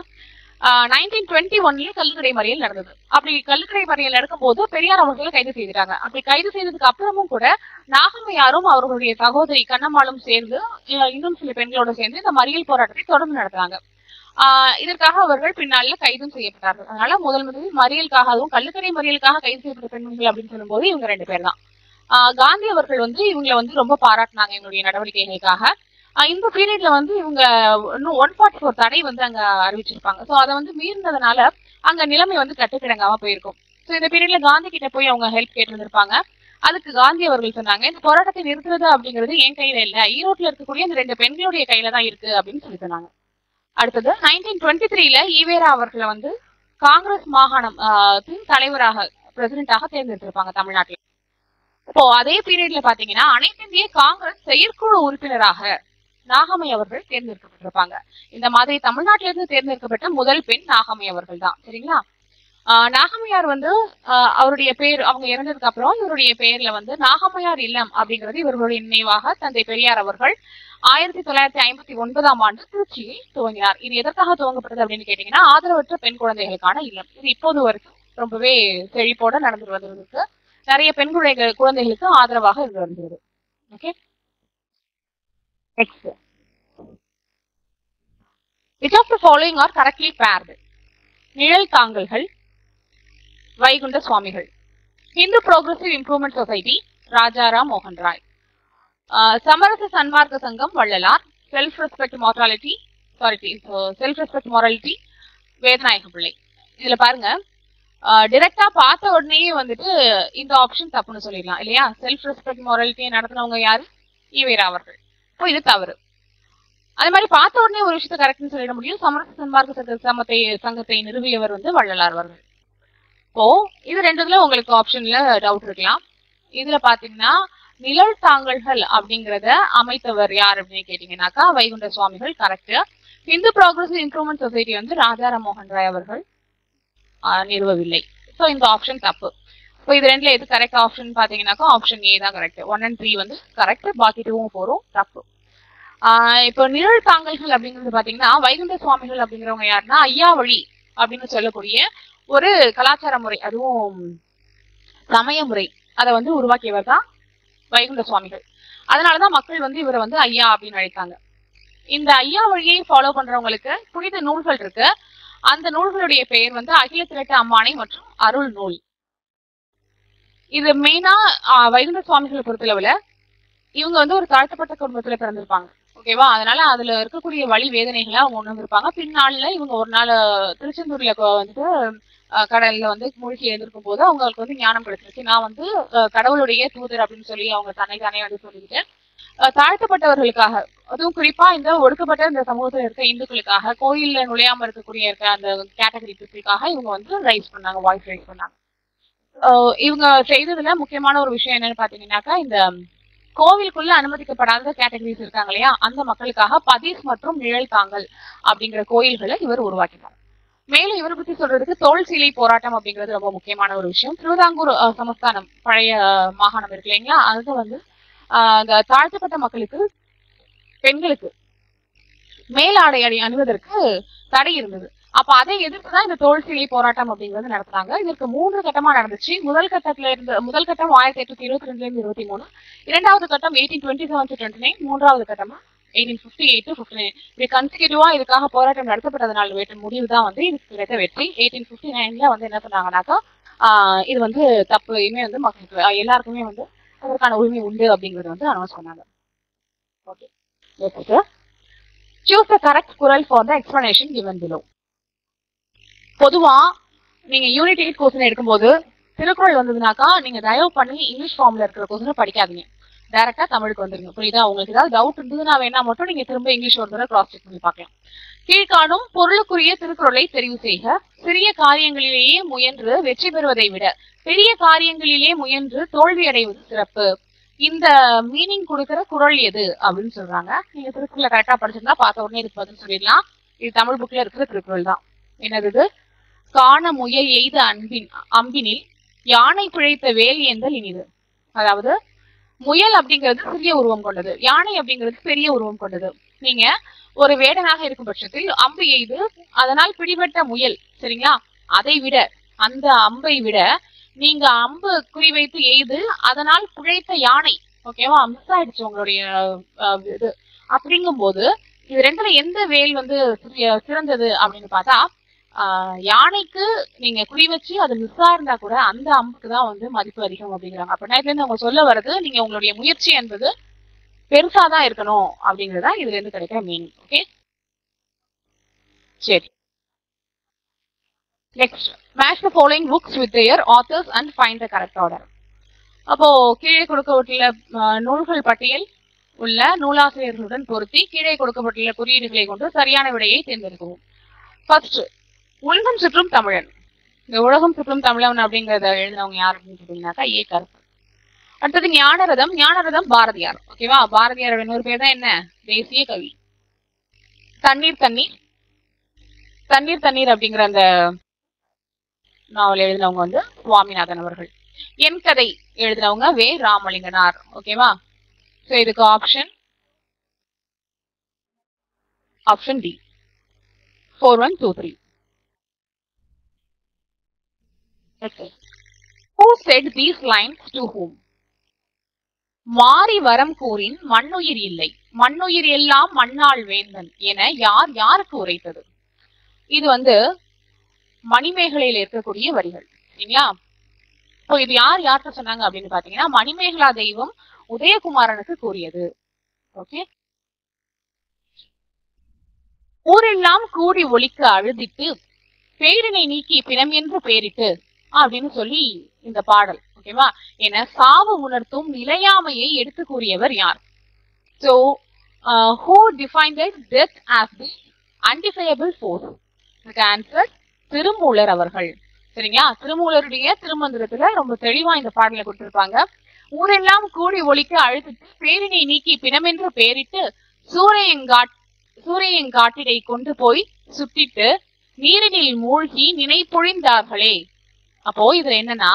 1921 கள்ளுக்கடை மறியல் நடந்தது. அப்படி கள்ளுக்கடை மறியல் நடக்கும் போது பெரியார் அவர்களை கைது செய்துட்டாங்க. அப்படி கைது செய்ததுக்கு அப்புறமும் கூட நாகம்மையாரும் அவர்களுடைய சகோதரி கண்ணம்மாளும் சேர்ந்து இன்னும் சில பெண்களோட சேர்ந்து இந்த மறியல் போராட்டத்தை தொடர்ந்து நடத்துறாங்க. இதற்காக அவர்கள் பின்னால கைதும் செய்யப்பட்டார்கள். அதனால முதலில் மறியலுக்காக, அதுவும் கள்ளுக்கடை மறியலுக்காக கைது செய்யப்பட்ட பெண்கள் அப்படின்னு சொல்லும் போது இவங்க 2 பேர் தான். காந்தி அவர்கள் வந்து இவங்களை வந்து ரொம்ப பாராட்டினாங்க இவங்களுடைய நடவடிக்கைகளுக்காக. இந்த பீரியட்ல வந்து இவங்க இன்னும் 144 தடை வந்து அங்க அறிவிச்சிருப்பாங்க. சோ அதை வந்து மீறினதுனால அங்க நிலைமை வந்து கட்டுக்கிடங்காம போயிருக்கும். சோ இந்த பீரியட்ல காந்தி கிட்ட போய் அவங்க ஹெல்ப் கேட்டு இருந்திருப்பாங்க. அதுக்கு காந்தி அவர்கள் சொன்னாங்க, இந்த போராட்டத்தை நிறுத்துறது அப்படிங்கிறது என் கையில இல்ல, ஈரோட்ல இருக்கக்கூடிய இந்த 2 பெண்களுடைய கையில தான் இருக்கு அப்படின்னு சொல்லி சொன்னாங்க. அடுத்தது 1923ல ஈவேரா அவர்களை வந்து காங்கிரஸ் மாகாணம் தலைவராக பிரசிடென்டாக தேர்ந்தெடுத்திருப்பாங்க தமிழ்நாட்டில். இப்போ அதே பீரியட்ல பாத்தீங்கன்னா அனைத்து இந்திய காங்கிரஸ் செயற்குழு உறுப்பினராக நாகம்மை அவர்கள் தேர்ந்தெடுக்கப்பட்டிருப்பாங்க. இந்த மாதிரி தமிழ்நாட்டில இருந்து தேர்ந்தெடுக்கப்பட்ட முதல் பெண் நாகம்மை அவர்கள் தான். சரிங்களா. நாகம்மையார் வந்து அவருடைய பேர், அவங்க இறந்ததுக்கு அப்புறம் இவருடைய பெயர்ல வந்து நாகம்மையார் இல்லம் அப்படிங்கிறது இவர்களுடைய நினைவாக தந்தை பெரியார் அவர்கள் 1959ஆம் ஆண்டு திருச்சியில் துவங்கினார். இது எதற்காக துவங்கப்பட்டது அப்படின்னு கேட்டீங்கன்னா ஆதரவற்ற பெண் குழந்தைகளுக்கான இல்லம். இது இப்போது வரைக்கும் ரொம்பவே செழிப்போட நடந்து வந்திருக்கு. நிறைய பெண் குழந்தைகளுக்கு ஆதரவாக இருந்து வருகிறது. Okay. Next. Which of the following are correctly paired? நிழல் தாங்கல்கள், Vaikunda Swamigal. Hindu progressive improvement society Rajaram மோகன் Roy. Samarasa Sanmarga Sangam Vallalar. Self respect morality Vedanayagam Pillai. இதுல பாருங்க, டிரெக்டா பார்த்த உடனே வந்துட்டு இந்த ஆப்ஷன் தப்புன்னு சொல்லிடலாம் இல்லையா. செல்ஃப் ரெஸ்பெக்ட் மாரலிட்டியை நடத்தினவங்க யாரு? ஈவேரா அவர்கள். இப்போ இது தவறு. அதே மாதிரி பார்த்த உடனே ஒரு விஷயத்த கரெக்ட்னு சொல்லிட முடியும். சமரச சன்மார்க்க சங்கத்தை நிறுவியவர் வந்து வள்ளலார் அவர்கள். இப்போ இது 2த்துல உங்களுக்கு ஆப்ஷன்ல டவுட் இருக்கலாம். இதுல பாத்தீங்கன்னா நிழல் தாங்கல்கள் அப்படிங்கறத அமைத்தவர் யார் அப்படின்னு கேட்டீங்கன்னாக்கா Vaikunda Swamigal. Correct. Hindu progressive improvement society வந்து ராஜாராம் மோகன் ராய் அவர்கள் நிறுவவில்லை. ஸோ இந்த ஆப்ஷன் தப்பு. இப்போ இது ரெண்டுல எது கரெக்ட் ஆப்ஷன் பாத்தீங்கன்னாக்கா ஆப்ஷன் ஏ தான் கரெக்ட். 1 and 3 வந்து கரெக்ட், பாக்கி 2ம் 4ம் தப்பு. இப்போ நிழல் தாங்கல்கள் அப்படிங்கிறது பாத்தீங்கன்னா வைகுண்ட சுவாமிகள் அப்படிங்கிறவங்க யாருன்னா ஐயா வழி அப்படின்னு சொல்லக்கூடிய ஒரு கலாச்சார முறை, அதுவும் சமய முறை, அதை வந்து உருவாக்கியவர் தான் வைகுண்ட சுவாமிகள். அதனாலதான் மக்கள் வந்து இவரை வந்து ஐயா அப்படின்னு அழைத்தாங்க. இந்த ஐயா வழியை ஃபாலோ பண்றவங்களுக்கு புனித நூல்கள் இருக்கு. அந்த நூல்களுடைய பெயர் வந்து அகில திரட்டு அம்மானை மற்றும் அருள் நூல். இது மெயினா வைகுண்ட சுவாமிகளை பொறுத்தளவுல இவங்க வந்து ஒரு தாழ்த்தப்பட்ட குடும்பத்துல பிறந்திருப்பாங்க. ஓகேவா? அதனால அதுல இருக்கக்கூடிய வழி வேதனைகளை அவங்க உணர்ந்திருப்பாங்க. பின்னால இவங்க ஒரு நாள் திருச்செந்தூர்ல வந்துட்டு கடல்ல வந்து மூழ்கி எழுந்திருக்கும் போது அவங்களுக்கு வந்து ஞானம் கிடைச்சிருச்சு. நான் வந்து கடவுளுடைய தூதர் அப்படின்னு சொல்லி அவங்க தன்னை வந்து சொல்லிக்கிட்டு தாழ்த்தப்பட்டவர்களுக்காக, அதுவும் குறிப்பா இந்த ஒடுக்கப்பட்ட இந்த சமூகத்துல இருக்க இந்துக்களுக்காக, கோயில்ல நுழையாம இருக்கக்கூடிய அந்த கேட்டகரி பீப்புளுக்காக இவங்க வந்து ரைஸ் பண்ணாங்க, வாய்ஸ் ரைஸ் பண்ணாங்க. இவங்க செய்ததுல முக்கியமான ஒரு விஷயம் என்னன்னு பாத்தீங்கன்னாக்கா, இந்த கோவிலுக்குள்ள அனுமதிக்கப்படாத கேட்டகரிஸ் இருக்காங்க இல்லையா, அந்த மக்களுக்காக பதீஸ் மற்றும் நிழல் தாங்கல் அப்படிங்கிற கோயில்களை இவர் உருவாக்கினார். மேலும் இவரை பத்தி சொல்றதுக்கு தோல் சீலை போராட்டம் அப்படிங்கிறது ரொம்ப முக்கியமான ஒரு விஷயம். திருவிதாங்கூர் சமஸ்தானம், பழைய மாகாணம் இருக்கு இல்லைங்களா, அது வந்து அந்த தாழ்த்தப்பட்ட மக்களுக்கு, பெண்களுக்கு மேலாடை அணிவதற்கு தடை இருந்தது. அப்ப அதை எதிர்த்துதான் இந்த தோல் சீலை போராட்டம் அப்படிங்கிறது நடத்துறாங்க. இதற்கு 3 கட்டமா நடந்துச்சு. முதல் கட்டம் 1822 இருந்து 23, இரண்டாவது கட்டம் 1827 to 29, மூன்றாவது கட்டமா 1858 to 59. இது கன்சிக்யூட்டிவா இதுக்காக போராட்டம் நடத்தப்பட்டதனால் வெற்றி முடிவுதான் வந்து இதுக்கு கிடைத்த வெற்றி. 1859ல வந்து என்ன பண்ணாங்கன்னாக்கா, இது வந்து தப்பு, இனிமே வந்து மக்களுக்கு எல்லாருக்குமே வந்து அதற்கான உரிமை உண்டு அப்படிங்கறது வந்து அனௌன்ஸ் பண்ணாங்க. ஓகே, choose the correct குறள் for the explanation given below. பொதுவா நீங்க யூனிட் 8 கொஸ்டின் எடுக்கும்போது திருக்குறள் வந்ததுனாக்கா நீங்க தயவு பண்ணி இங்கிலீஷ் ஃபார்ம்ல இருக்கிற கொஸ்டினை படிக்காதீங்க, டைரக்டா தமிழுக்கு வந்துருங்க. புரியுதா? உங்களுக்கு ஏதாவது டவுட் இருந்ததுன்னா வேணா மட்டும் நீங்க திரும்ப இங்கிலீஷ் ஒரு தடவை கிராஸ் செக் பண்ணி பார்க்கலாம். கீழ்காணும் பொருளுக்குரிய திருக்குறளை தெரிவு செய்க. சிறிய காரியங்களிலேயே முயன்று வெற்றி பெறுவதை விட பெரிய காரியங்களிலே முயன்று தோல்வி அடைவது சிறப்பு. இந்த மீனிங் கொடுக்கிற குறள் எது அப்படின்னு சொல்றாங்க. நீங்க திருக்குறளை கரெக்டா படிச்சிருந்தா பார்த்த உடனே இதுக்கு பதில் சொல்லிடலாம். இது தமிழ் புக்ல இருக்கிற திருக்குறள் தான். என்னது? காண முய எய்த அம்பினில் யானை பிழைத்த வேல் ஏந்தல் இனிது. அதாவது முயல் அப்படிங்கிறது சிறிய உருவம் கொண்டது, யானை அப்படிங்கிறது பெரிய உருவம் கொண்டது. நீங்க ஒரு வேடனாக இருக்கும் பட்சத்தில் அம்பு எய்து அதனால் பிடிபட்ட முயல், சரிங்களா, அதை விட, அந்த அம்பை விட நீங்க அம்பு குறிவைத்து எய்து அதனால் பிழைத்த யானை, ஓகேவா, மிஸ் ஆயிடுச்சு உங்களுடைய இது. அப்படிங்கும் போது இது ரெண்டுல எந்த வேல் வந்து சிறந்தது அப்படின்னு பார்த்தா, யானைக்கு நீங்க குறி வச்சு அது மிஸ் ஆயிருந்தா கூட அந்த அம்புக்கு தான் வந்து மதிப்பு அதிகம் அப்படிங்கிறாங்க. அப்படின்னா இதுல இருந்து அவங்க சொல்ல வர்றது, நீங்க உங்களுடைய முயற்சி என்பது பெருசாதான் இருக்கணும் அப்படிங்கறதா இதுல இருந்து கிடைக்கிற மீனிங். ஓகே, சரி. Next, match the following books with their authors and find the correct order. அப்போ கீழே கொடுக்கப்பட்டுள்ள நூல்கள் பட்டியல் உள்ள நூலாசிரியர்களுடன் பொருத்தி கீழே கொடுக்கப்பட்டுள்ள குறியீடுகளை கொண்டு சரியான விடையை தேர்ந்தெடுக்கவும். ஃபர்ஸ்ட், உலகம் சுற்றும் தமிழன். இந்த உலகம் சுற்றும் தமிழன் அப்படிங்கறத எழுதினவங்க யார் அப்படின்னு சொல்லிங்கன்னாக்கா ஏ கருப்பன். அடுத்தது ஞானரதம். ஞானரதம் பாரதியார். ஓகேவா? பாரதியாரோட இன்னொரு பேர் தான் என்ன? தேசிய கவி. தண்ணீர் தண்ணீர் தண்ணீர் தண்ணீர் அப்படிங்கிற அந்த நாவல் எழுதினவங்க வந்து சுவாமிநாதன் அவர்கள். என் கதை எழுதினவங்க வே ராமலிங்கனார். ஓகேவா? சோ இதுக்கு option D 4123. Who said these lines to whom? மாறி வரம் கூறின் மண்ணுயிர் இல்லை, மண்ணுயிர் எல்லாம் மண்ணாள் வேந்தன் என யார் யாருக்கு உரைத்தது? இது வந்து மணிமேகலையில இருக்கக்கூடிய வரிகள், சரிங்களா? இப்போ இது யார் யார்கிட்ட சொன்னாங்க அப்படின்னு பாத்தீங்கன்னா, மணிமேகலா தெய்வம் உதயகுமாரனுக்கு கூறியது. ஓகே, ஊரெல்லாம் கூடி ஒலிக்க அழுதிட்டு பேரினை நீக்கி பிணம் என்று பேரிட்டு அப்படின்னு சொல்லி இந்த பாடல். ஓகேவா? என சாவு உணர்த்தும் நிலையாமையை எடுத்து கூறியவர் யார்? So, who defined death as the undefeasible force? The answer Thirumoolar அவர்கள். சரிங்களா? திருமூலருடைய திருமந்திரத்துல ரொம்ப தெளிவா இந்த பாடலை கொடுத்திருப்பாங்க. ஊரெல்லாம் கூடி ஒலிக்க அழுத்திட்டு பேரினை நீக்கி பிணமென்று பேரிட்டு சூரியன் காட்டிடை கொண்டு போய் சுட்டிட்டு நீரினில் மூழ்கி நினைப்பொழிந்தார்களே. அப்போ இதுல என்னன்னா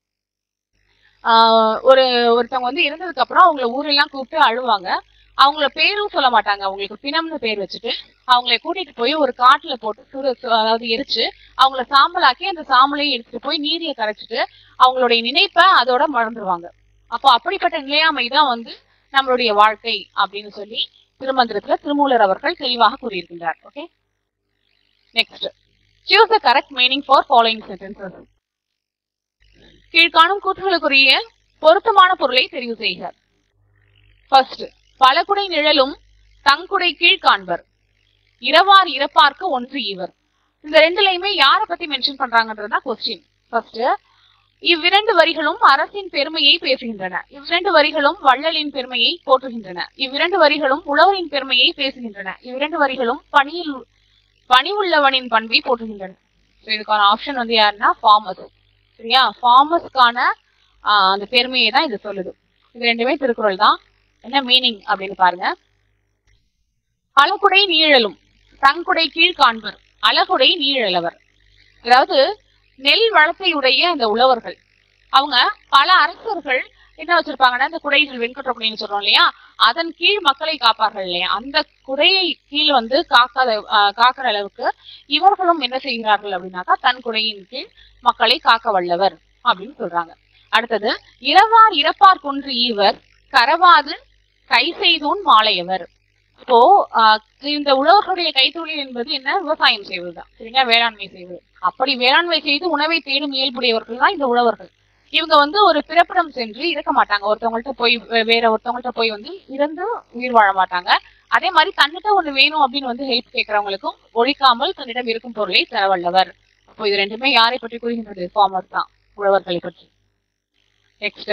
ஒருத்தவங்க வந்து இறந்ததுக்கு அப்புறம் அவங்கள ஊரெல்லாம் கூப்பிட்டு அழுவாங்க. அவங்கள பேரும் சொல்ல மாட்டாங்க, அவங்களுக்கு பிணம்னு பேர் வச்சுட்டு அவங்களை கூட்டிட்டு போய் ஒரு காட்டுல போட்டு அதாவது எரிச்சு அவங்கள சாம்பலாக்கி அந்த சாம்பலையும் எடுத்துட்டு போய் நீரிய கரைச்சிட்டு அவங்களுடைய நினைப்பை அதோட மறந்துடுவாங்க. அப்போ அப்படிப்பட்ட நிலையாமைதான் வந்து நம்மளுடைய வாழ்க்கை அப்படின்னு சொல்லி திருமந்திரத்துல திருமூலர் அவர்கள் தெளிவாக கூறியிருக்கின்றார். Okay, next, choose the correct meaning for following sentences. கீழ்காணும் கூற்றுகளுக்குரிய பொருத்தமான பொருளை தெரிவு செய்க. ஃபர்ஸ்ட், பலகுடை நிழலும் தங்குடை கீழ் காண்பர், இரவார் இறப்பார்க்கு ஒன்று இவர். இந்த ரெண்டுலையுமே யார பத்தி மென்ஷன் பண்றாங்கன்றதுதான் கொஸ்டின். ஃபர்ஸ்ட், இவ்விரண்டு வரிகளும் அரசின் பெருமையை பேசுகின்றன. இவ்விரண்டு வரிகளும் வள்ளலின் பெருமையை போற்றுகின்றன. இவ்விரண்டு வரிகளும் உழவரின் பெருமையை பேசுகின்றன. இவ்விரண்டு வரிகளும் பணி உள்ளவனின் பண்பை போற்றுகின்றன. இதுக்கான ஆப்ஷன் வந்து யாருன்னா ஃபார்மர்ஸ். சரியா, ஃபார்மர்ஸ்க்கான அந்த பெருமையை தான் இது சொல்லுது. இது ரெண்டுமே திருக்குறள் தான். என்ன மீனிங் அப்படின்னு பாருங்க. அழகுடை நீழலும் தங்குடை கீழ் காண்பர், அழகுடை நீழலவர். அதாவது நெல் வளத்தை உடைய இந்த உழவர்கள் அவங்க பல அரசர்கள் என்ன வச்சிருப்பாங்கன்னா இந்த குடைகள் வெண்கொற்ற குடைன்னு சொல்றோம் இல்லையா, அதன் கீழ் மக்களை காப்பார்கள் இல்லையா, அந்த குடையை கீழ் வந்து காக்கிற அளவுக்கு இவர்களும் என்ன செய்கிறார்கள் அப்படின்னாக்கா தன் குடையின் கீழ் மக்களை காக்க வல்லவர் அப்படின்னு சொல்றாங்க. அடுத்தது, இரவார் இறப்பார் கொன்று ஈவர் கரவாது கை செய்தோன் மாலையவர். இப்போ இந்த உழவர்களுடைய கைத்தொழில் என்பது என்ன, விவசாயம் செய்வதுதான். சரிங்களா, வேளாண்மை செய்வது. அப்படி வேளாண்மை செய்து உணவை தேடும் இயல்புடையவர்கள் தான் இந்த உழவர்கள். இவங்க வந்து ஒரு பிறப்பிடம் சென்று இறக்க மாட்டாங்க, ஒருத்தவங்கள்ட்ட போய் வேற ஒருத்தவங்கள்ட்ட போய் வந்து இறந்து உயிர் வாழ மாட்டாங்க. அதே மாதிரி தன்னிட்ட ஒண்ணு வேணும் அப்படின்னு வந்து ஹெல்ப் கேட்கறவங்களுக்கும் ஒழிக்காமல் தன்னிடம் இருக்கும் பொருளை தரவல்லவர். இப்போ இது ரெண்டுமே யாரை பற்றி கூறுகின்றது, ஃபார்மர்ஸ் தான், உழவர்களை பற்றி. நெக்ஸ்ட்,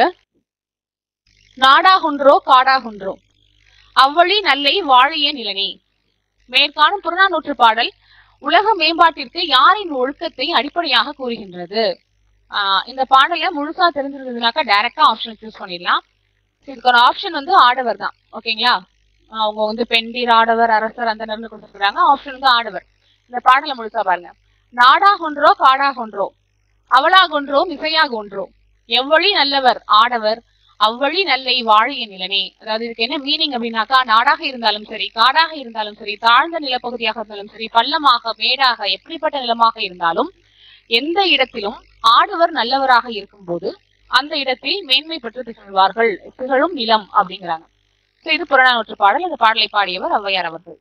நாடாகுன்றோ காடாகுன்றோ அவ்வழி நல்லை வாழிய நிலனே. மேற்காணும் புறநானூற்று பாடல் உலக மேம்பாட்டிற்கு யாரின் ஒழுக்கத்தை அடிப்படையாக கூறுகின்றது. இந்த பாடல முழுசா தெரிஞ்சிருந்ததுனாக்கா டைரக்டா ஆப்ஷன் சூஸ் பண்ணிடலாம். இதுக்கான ஆப்ஷன் வந்து ஆடவர் தான். ஓகேங்களா, அவங்க வந்து பெண்டீர், ஆடவர், அரசர் அந்த நேரம் கொடுத்துருக்காங்க. ஆப்ஷன் வந்து ஆடவர். இந்த பாடலை முழுசா பாருங்க. நாடாகுன்றோ காடாகுன்றோ அவளாகுன்றோ மிசையாகுன்றோ எவ்வழி நல்லவர் ஆடவர் அவ்வழி நல்லை வாழிய நிலனே. அதாவது இதுக்கு என்ன மீனிங் அப்படின்னாக்கா, நாடாக இருந்தாலும் சரி, காடாக இருந்தாலும் சரி, தாழ்ந்த நிலப்பகுதியாக இருந்தாலும் சரி, பள்ளமாக மேடாக எப்படிப்பட்ட நிலமாக இருந்தாலும் எந்த இடத்திலும் ஆடவர் நல்லவராக இருக்கும் போது அந்த இடத்தில் மேன்மை பெற்று திகழும் நிலம் அப்படிங்கிறாங்க. இது புறநானூற்று பாடல். இந்த பாடலை பாடியவர் ஔவையார் அவர்கள்.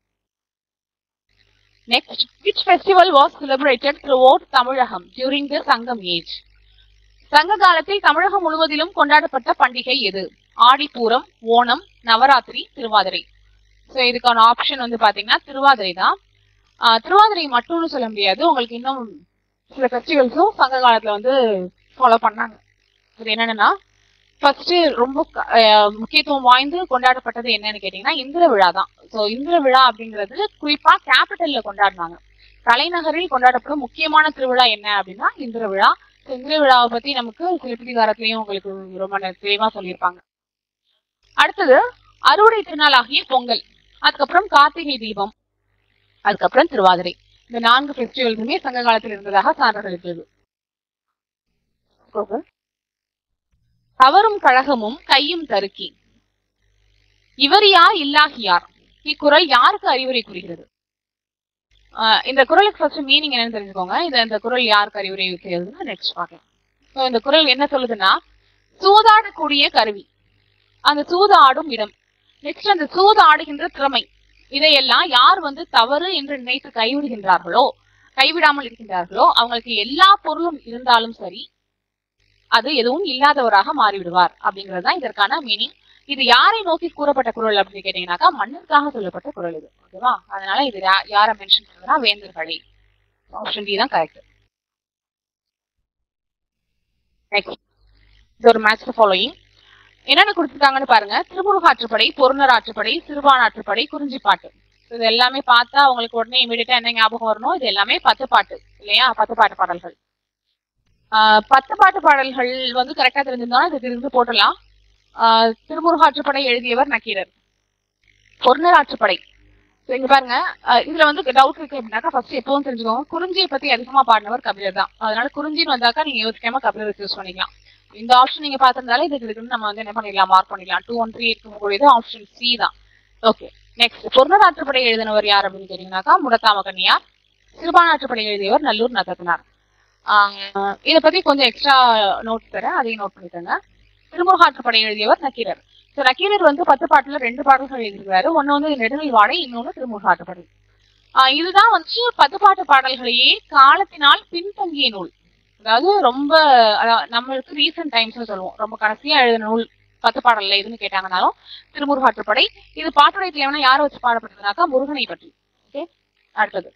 Next, which festival was celebrated throughout Tamilagam during the Sangam age? சங்க காலத்தில் தமிழகம் முழுவதிலும் கொண்டாடப்பட்ட பண்டிகை எது? ஆடிப்பூரம், ஓணம், நவராத்திரி, திருவாதிரை. சோ இதுக்கான ஆப்ஷன் வந்து பாத்தீங்கன்னா திருவாதிரை தான். திருவாதிரை மட்டும்னு சொல்ல முடியாது, உங்களுக்கு இன்னும் சில ஃபெஸ்டிவல்ஸும் சங்க காலத்துல வந்து ஃபாலோ பண்ணாங்க. இது என்னன்னா, ஃபர்ஸ்ட் ரொம்ப முக்கியத்துவம் வாய்ந்து கொண்டாடப்பட்டது என்னன்னு கேட்டீங்கன்னா இந்திர விழா தான். சோ இந்திர விழா அப்படிங்கிறது குறிப்பா கேபிட்டல்ல கொண்டாடினாங்க. தலைநகரில் கொண்டாடப்படும் முக்கியமான திருவிழா என்ன அப்படின்னா இந்திர விழா. இந்திர விழாவை பத்தி நமக்கு சிலப்பதிகாரத்திலையும் உங்களுக்கு ரொம்ப தெளிவா சொல்லியிருப்பாங்க. அடுத்தது அறுவடை திருநாள் ஆகிய பொங்கல், அதுக்கப்புறம் கார்த்திகை தீபம், அதுக்கப்புறம் திருவாதிரை. இந்த 4 ஃபெஸ்டிவல்ஸுமே சங்க காலத்தில் இருந்ததாக சான்றுகள் இருக்கிறது. தவறும் கழகமும் கையும் தருக்கி இவர் யார் இல்லாகியார். இக்குறள் யாருக்கு அறிவுரை கூறுகிறது? இந்த குறளுக்கு ஃபர்ஸ்ட் மீனிங் என்னன்னு தெரிஞ்சுக்கோங்க. இந்த குறள் யாருக்கு அறிவுரை கூறுகிறது நெக்ஸ்ட் பார்க்கலாம். இந்த குறள் என்ன சொல்லுதுன்னா, சூதாடக்கூடிய கருவி, அந்த சூதாடும் இடம், நெக்ஸ்ட் அந்த சூதாடுகின்ற திறமை, இதையெல்லாம் யார் வந்து தவறு என்று நினைத்து கைவிடாமல் இருக்கின்றார்களோ அவங்களுக்கு எல்லா பொருளும் இருந்தாலும் சரி அது எதுவும் இல்லாதவராக மாறிவிடுவார் அப்படிங்கறதுதான் இதற்கான மீனிங். இது யாரை நோக்கி கூறப்பட்ட குறள் அப்படின்னு கேட்டீங்கன்னாக்கா மன்னருக்காக சொல்லப்பட்ட குறள் இது. ஓகேவா, அதனால இது யார மென்ஷன் பண்ணுறதுன்னா வேந்தர்களை. ஆப்ஷன் டி தான் கரெக்ட். நெக்ஸ்ட், இது ஒரு மேட்ச் ஃபாலோயிங் என்னென்ன கொடுத்துருக்காங்கன்னு பாருங்க. திருமுருகாற்றுப்படை, பொருணர் ஆற்றுப்படை, சிறுபானாற்றுப்படை, குறிஞ்சிப்பாட்டு. இது எல்லாமே பார்த்தா உங்களுக்கு உடனே இமீடியட்டா என்ன ஞாபகம் வரணும், இது எல்லாமே 10 பாட்டு இல்லையா, 10 பாட்டு பாடல்கள். 10 பாட்டு பாடல்கள் வந்து கரெக்டா தெரிஞ்சிருந்தோம்னா இது தெரிஞ்சு போட்டலாம். திருமுருகாற்றுப்படை எழுதியவர் நக்கீரர். பொருணர் ஆற்றுப்படை இங்க பாருங்க, இதுல வந்து டவுட் இருக்கு அப்படின்னாக்கா ஃபர்ஸ்ட் எப்பவும் தெரிஞ்சுக்கோங்க, குறிஞ்சியை பத்தி அதிகமா பாடினவர் கபிலர் தான். அதனால குறிஞ்சின்னு வந்தாக்கா நீங்க யோசிக்காம கபிலர் சூஸ் பண்ணிக்கலாம். இந்த ஆப்ஷன் நீங்க பாத்திருந்தாலே இதுக்கு இருக்குன்னு நம்ம வந்து என்ன பண்ணிடலாம், மார்க் பண்ணிடலாம். 2 1 3 இருக்கக்கூடியது ஆப்ஷன் சி தான். ஓகே, நெக்ஸ்ட் பொருணராற்றுப்படை எழுதினவர் யார் அப்படின்னு கேட்டீங்கன்னாக்கா முடத்தாம கண்ணியார். சிறுபானாற்றுப்படை எழுதியவர் நல்லூர் நத்தத்தினார். இதை பத்தி கொஞ்சம் எக்ஸ்ட்ரா நோட் தரேன், அதையும் நோட் பண்ணிக்கோங்க. திருமுருகாற்றுப்படை எழுதியவர் நக்கீரர். நக்கீரர் வந்து 10 பாட்டுல 2 பாடல்கள் எழுதியிருக்காரு. ஒன்னு வந்து நெடுநல் வாடை, இன்னொன்னு திருமுருகாற்றுப்படை. இதுதான் வந்து 10 பாட்டு பாடல்களையே காலத்தினால் பின்தங்கிய நூல். அதாவது ரொம்ப நம்மளுக்கு ரீசன்ட் டைம்ஸ் சொல்லுவோம், ரொம்ப கடைசியா எழுதின நூல் 10 பாடல்ல எதுன்னு கேட்டாங்கனாலும் திருமுருகாற்றுப்படை. இது பாட்டுடை தலைவனா யாரை வச்சு பாடப்பட்டதுனாக்கா முருகனை பற்றி. ஓகே, அடுத்தது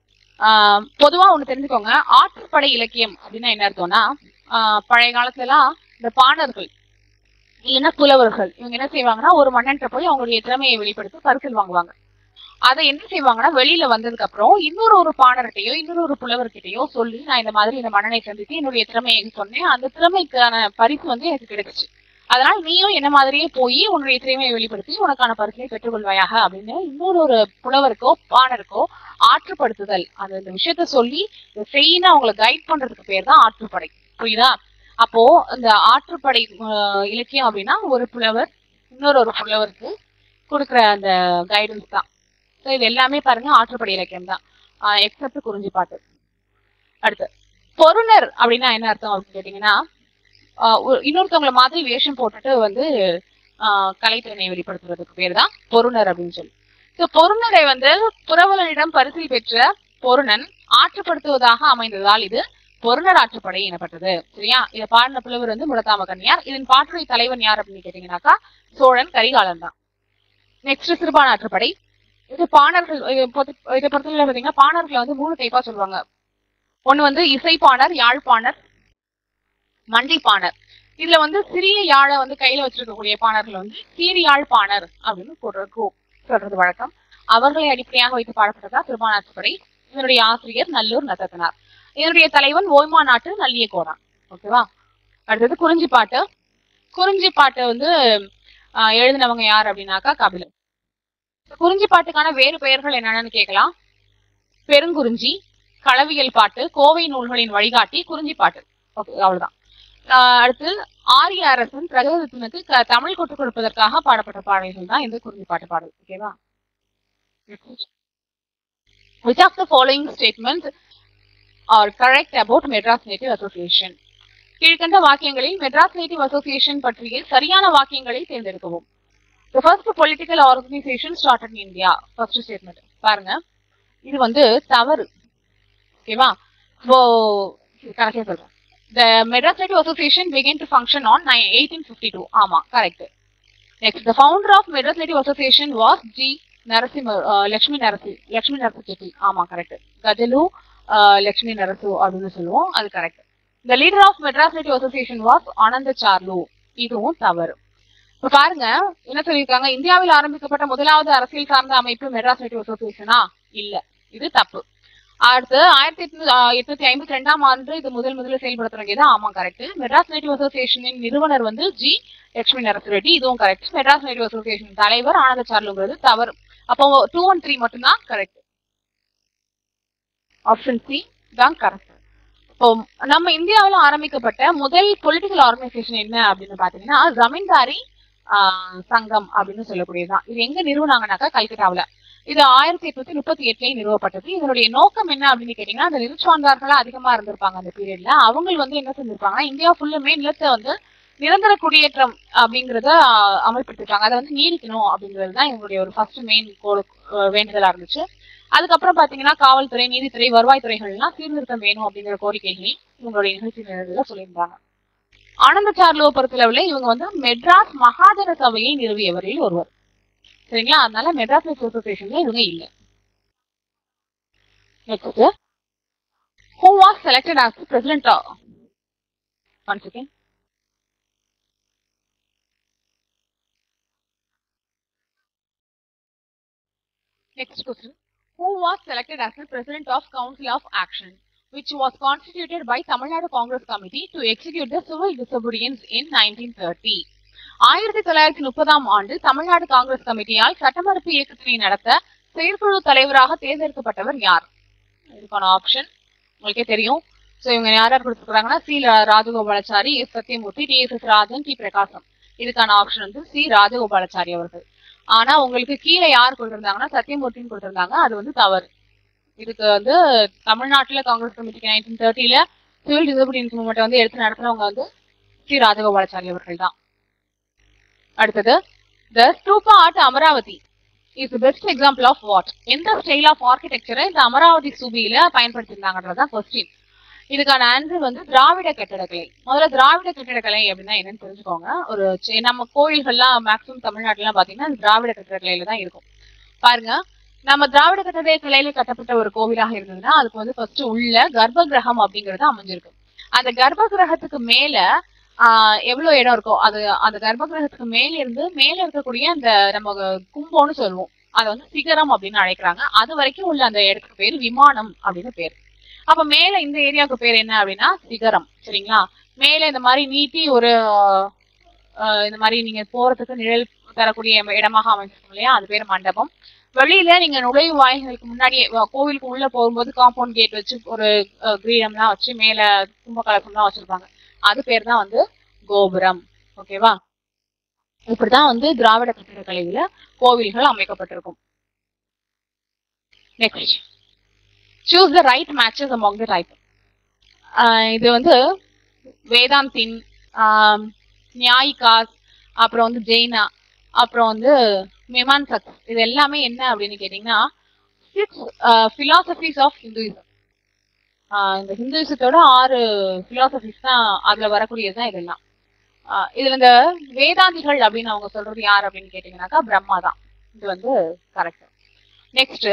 பொதுவா ஒண்ணு தெரிஞ்சுக்கோங்க, ஆற்றுப்படை இலக்கியம் அப்படின்னா என்ன அர்த்தம்னா, பழைய காலத்துல எல்லாம் இந்த பாணர்கள் இல்லைன்னா புலவர்கள் இவங்க என்ன செய்வாங்கன்னா, ஒரு மன்னன்ட்ட போய் அவங்களுடைய திறமையை வெளிப்படுத்தி பரிசில் வாங்குவாங்க. அதை என்ன செய்வாங்கன்னா, வெளியில வந்ததுக்கு அப்புறம் இன்னொரு பாணர்கிட்டையோ இன்னொரு புலவர்கிட்டையோ சொல்லி, நான் இந்த மாதிரி இந்த மன்னனை சந்தித்து என்னுடைய திறமையை சொன்னேன், அந்த திறமைக்கான பரிசு வந்து எனக்கு கிடைச்சிச்சு, அதனால் நீயும் என்ன மாதிரியே போய் உன்னுடைய திறமையை வெளிப்படுத்தி உனக்கான பரிசை பெற்றுக்கொள்வாயாக அப்படின்னு இன்னொரு புலவருக்கோ பாணருக்கோ ஆற்றுப்படுத்துதல், அந்த விஷயத்த சொல்லி செய்யின்னு அவங்களை கைட் பண்றதுக்கு பேர் தான் ஆற்றுப்படை. புரியுதா? அப்போ இந்த ஆற்றுப்படை இலக்கியம் அப்படின்னா ஒரு புலவர் இன்னொரு புலவருக்கு கொடுக்குற அந்த கைடன்ஸ் தான். ஸோ இது எல்லாமே பாருங்க ஆற்றுப்படை இலக்கியம் தான், எக்ஸப்ட் குறிஞ்சி பாட்டு. அடுத்து பொருணர் அப்படின்னா என்ன அர்த்தம் அப்படின்னு கேட்டீங்கன்னா, இன்னொருத்தவங்களை மாதிரி வேஷம் போட்டுட்டு வந்து கலைத்திறனை வெளிப்படுத்துறதுக்கு பேர் தான் பொருணர் அப்படின்னு சொல்லி. ஸோ பொருணரை வந்து புரவலனிடம் பரிசில் பெற்ற பொருணன் ஆற்றுப்படுத்துவதாக அமைந்ததால் இது பொருணர் ஆற்றுப்படை எனப்பட்டது. சரியா? இதை பாடின புலவர் வந்து முடத்தாம கண்ணியார். இதன் பாட்டுரை தலைவன் யார் அப்படின்னு கேட்டீங்கன்னாக்கா சோழன் கரிகாலன் தான். நெக்ஸ்ட் சிறுபான் ஆற்றுப்படை. இது பாணர்கள், இதை பொறுத்தவரை பாத்தீங்கன்னா பாணர்களை வந்து 3 டைப்பா சொல்லுவாங்க. ஒண்ணு வந்து இசைப்பாணர், யாழ்ப்பாணர், மண்டிப்பாணர். இதுல வந்து சிறிய யாழை வந்து கையில வச்சிருக்கக்கூடிய பாணர்கள் வந்து சீரியாழ்ப்பாணர் அப்படின்னு சொல்றது வழக்கம். அவர்களை அடிப்படையாக வைத்து பாடப்பட்டதா சிறுபானாற்றுப்படை. இதனுடைய ஆசிரியர் நல்லூர் நத்தத்தினார். இதனுடைய தலைவன் ஓய்மா நாட்டு நல்லிய கோடான். ஓகேவா? அடுத்தது குறிஞ்சி பாட்டு. குறிஞ்சி பாட்டு வந்து எழுதினவங்க யார் அப்படின்னாக்கா கபிலர். குறிஞ்சி பாட்டுக்கான வேறு பெயர்கள் என்னன்னு கேட்கலாம். பெருங்குறிஞ்சி, களவியல் பாட்டு, கோவை நூல்களின் வழிகாட்டி, குறிஞ்சி பாட்டு. ஓகே, அவ்வளவுதான். அடுத்து ஆரிய அரசன் பிரகதத்தினுக்கு தமிழ் கொட்டுக் கொடுப்பதற்காக பாடப்பட்ட பாடல்கள் தான் இந்த குறிஞ்சி பாட்டு பாடல். ஓகேவா? Which of the following statements are correct about Madras Native Association? கீழ்கண்ட வாக்கியங்களில் மெட்ராஸ் நேட்டிவ் அசோசியேஷன் பற்றிய சரியான வாக்கியங்களை தேர்ந்தெடுக்கவும். The first political organization started in India. First statement பாருங்க, இது வந்து தவறு. ஓகேவா? இப்போ கரெக்டா சொல்றேன். The Madras Native Association began to function on 1852. ஆமா, correct. Next, the founder of Madras Native Association was G. Lakshmi Narasi Shetty. ஆமா, கரெக்ட். கஜலு லட்சுமி நரசு அப்படின்னு சொல்லுவோம், அது correct. The leader of Madras Native Association was Anandacharlu. இதுவும் தவறு. இப்ப பாருங்க என்ன சொல்லியிருக்காங்க, இந்தியாவில் ஆரம்பிக்கப்பட்ட முதலாவது அரசியல் சார்ந்த அமைப்பு மெட்ராஸ் நேட்டிவ் அசோசியேஷனா? இல்ல, இது தப்பு. அடுத்து 1852ஆம் ஆண்டு இது முதல்ல செயல்பட தொடங்கியது. ஆமா, கரெக்ட். மெட்ராஸ் நேட்டிவ் அசோசியேஷனின் நிறுவனர் வந்து ஜி. லட்சுமி நரசு ரெட்டி. இதுவும் கரெக்ட். மெட்ராஸ் நேட்டிவ் அசோசியேஷன் தலைவர் ஆனந்தச்சார்லுங்கிறது தவறு. அப்போ 2 and 3 மட்டும்தான் கரெக்ட். ஆப்ஷன் சி தான் கரெக்ட். இப்போ நம்ம இந்தியாவில் ஆரம்பிக்கப்பட்ட முதல் பொலிட்டிக்கல் ஆர்கனைசேஷன் என்ன அப்படின்னு பாத்தீங்கன்னா ஜமீன்தாரி சங்கம் அப்படின்னு சொல்லக்கூடியதுதான். இது எங்க நிறுவனாங்கனாக்கா கல்கட்டாவில. இது 1838 நிறுவப்பட்டது. இதனுடைய நோக்கம் என்ன அப்படின்னு கேட்டீங்கன்னா, அந்த நிலச்சுவார்ந்தார்களா அதிகமா இருந்திருப்பாங்க அந்த பீரியட்ல. அவங்க வந்து என்ன செஞ்சிருப்பாங்கன்னா, இந்தியா ஃபுல்லுமே நிலத்தை வந்து நிரந்தர குடியேற்றம் அப்படிங்கறத அமல்படுத்திருக்காங்க. அதை வந்து நீடிக்கணும் அப்படிங்கிறது தான் இவங்களுடைய ஒரு ஃபர்ஸ்ட் மெயின் வேண்டுதலா இருந்துச்சு. அதுக்கப்புறம் பாத்தீங்கன்னா காவல்துறை, நீதித்துறை, வருவாய்த்துறைகள்லாம் சீர்திருத்தம் வேணும் அப்படிங்கிற கோரிக்கைகளை இவங்களுடைய நிகழ்ச்சி சொல்லியிருந்தாங்க. ஆனந்தச்சார்லுவை பொறுத்தளவுல இவங்க வந்து மெட்ராஸ் மகாஜன சபையை நிறுவியவரில் ஒருவர். சரிங்களா? அதனால மெட்ராஸ் நேட்டிவ் அசோசியேஷன்ல இவங்க இல்ல. Next, who was selected as the president of once again next question, who was selected as the president of Council of Action, which was constituted by Tamil Nadu Congress Committee to execute the civil disobedience in 1930. 1930ஆம் ஆண்டு தமிழ்நாடு காங்கிரஸ் கமிட்டியால் சட்டமறுப்பு இயக்கத்தினை நடத்த செயற்குழு தலைவராக தேர்ந்தெடுக்கப்பட்டவர் யார்? இதுக்கான option உங்களுக்கே தெரியும். So இவங்க யார் கொடுத்துருக்காங்கன்னா C Rajagopalachari, S Sathyamurthy, T S S Rajan, T Prakasam. இதுக்கான ஆப்ஷன் வந்து சி ராஜகோபாலாச்சாரி அவர்கள். ஆனா உங்களுக்கு கீழே யார் கொடுத்திருந்தாங்கன்னா சத்யமூர்த்தின்னு கொடுத்திருந்தாங்க. அது வந்து தவறு. இதுக்கு வந்து தமிழ்நாட்டுல காங்கிரஸ் கமிட்டிக்கு 1930ல சிவில் டிசோபீடியன்ஸ் மூவ்மெண்ட் வந்து எடுத்து நடத்துறவங்க வந்து சி ராஜகோபாலாச்சாரி அவர்கள் தான். அடுத்தது, the stupa at Amaravati is the best example of what? எந்த ஸ்டைல் ஆஃப் ஆர்கிடெக்சரை இந்த அமராவதி ஸ்தூபியில பயன்படுத்திருந்தாங்கன்றதான் கொஸ்டின். இதுக்கான ஆன்சர் வந்து திராவிட கட்டடக்கலை. முதல்ல திராவிட கட்டடக்கலை அப்படின்னா என்னன்னு தெரிஞ்சுக்கோங்க. ஒரு நம்ம கோயில்கள்லாம் மேக்சிமம் தமிழ்நாட்டுலாம் பாத்தீங்கன்னா திராவிட கட்டடக்கலையில தான் இருக்கும். பாருங்க, நம்ம திராவிட கட்டடக்கலையில கட்டப்பட்ட ஒரு கோவிலாக இருந்ததுன்னா அதுக்கு வந்து ஃபர்ஸ்ட் உள்ள கர்ப்ப கிரகம் அப்படிங்கறது அமைஞ்சிருக்கு. அந்த கர்ப்ப கிரகத்துக்கு மேல எவ்வளவு இடம் இருக்கோ அது அந்த கர்ப்ப கிரகத்துக்கு மேல இருந்து மேல இருக்கக்கூடிய அந்த நம்ம கும்போன்னு சொல்லுவோம், அதை வந்து சிகரம் அப்படின்னு அழைக்கிறாங்க. அது வரைக்கும் உள்ள அந்த இடத்துக்கு பேரு விமானம் அப்படின்னு பேரு. அப்ப மேல இந்த ஏரியாவுக்கு பேர் என்ன அப்படின்னா சிகரம். சரிங்களா? மேல இந்த மாதிரி நீட்டி ஒரு இந்த மாதிரி நீங்க போறதுக்கு நிழல் தரக்கூடிய இடமாக அமைச்சிருக்கோம் இல்லையா, அது பேர் மண்டபம். வெளியில நீங்க நுழைவு வாயில்களுக்கு முன்னாடியே கோவிலுக்கு உள்ள போகும்போது காம்பவுண்ட் கேட் வச்சு ஒரு கிரீடம்லாம் வச்சு மேல கும்ப கலசம்லாம் வச்சிருப்பாங்க, அது பேர் தான் வந்து கோபுரம். ஓகேவா? இப்படிதான் வந்து திராவிட கட்டிடக்கலையில கோவில்கள் அமைக்கப்பட்டிருக்கும். Next, choose the right matches among the type. இது வந்து வேதாந்தின், நியாயிகாஸ், அப்புறம் வந்து ஜெயினா, அப்புறம் வந்து மீமான்சக், இது எல்லாமே என்ன அப்படின்னு கேட்டீங்கன்னா 6 philosophies of Hinduism. இந்த ஹிந்துயிசத்தோட 6 philosophies தான் அதுல வரக்கூடியதுதான் இதெல்லாம். இதுல இந்த வேதாந்திகள் அப்படின்னு அவங்க சொல்றது யார் அப்படின்னு கேட்டீங்கன்னாக்கா பிரம்மா தான். இது வந்து கரெக்ட். நெக்ஸ்ட்,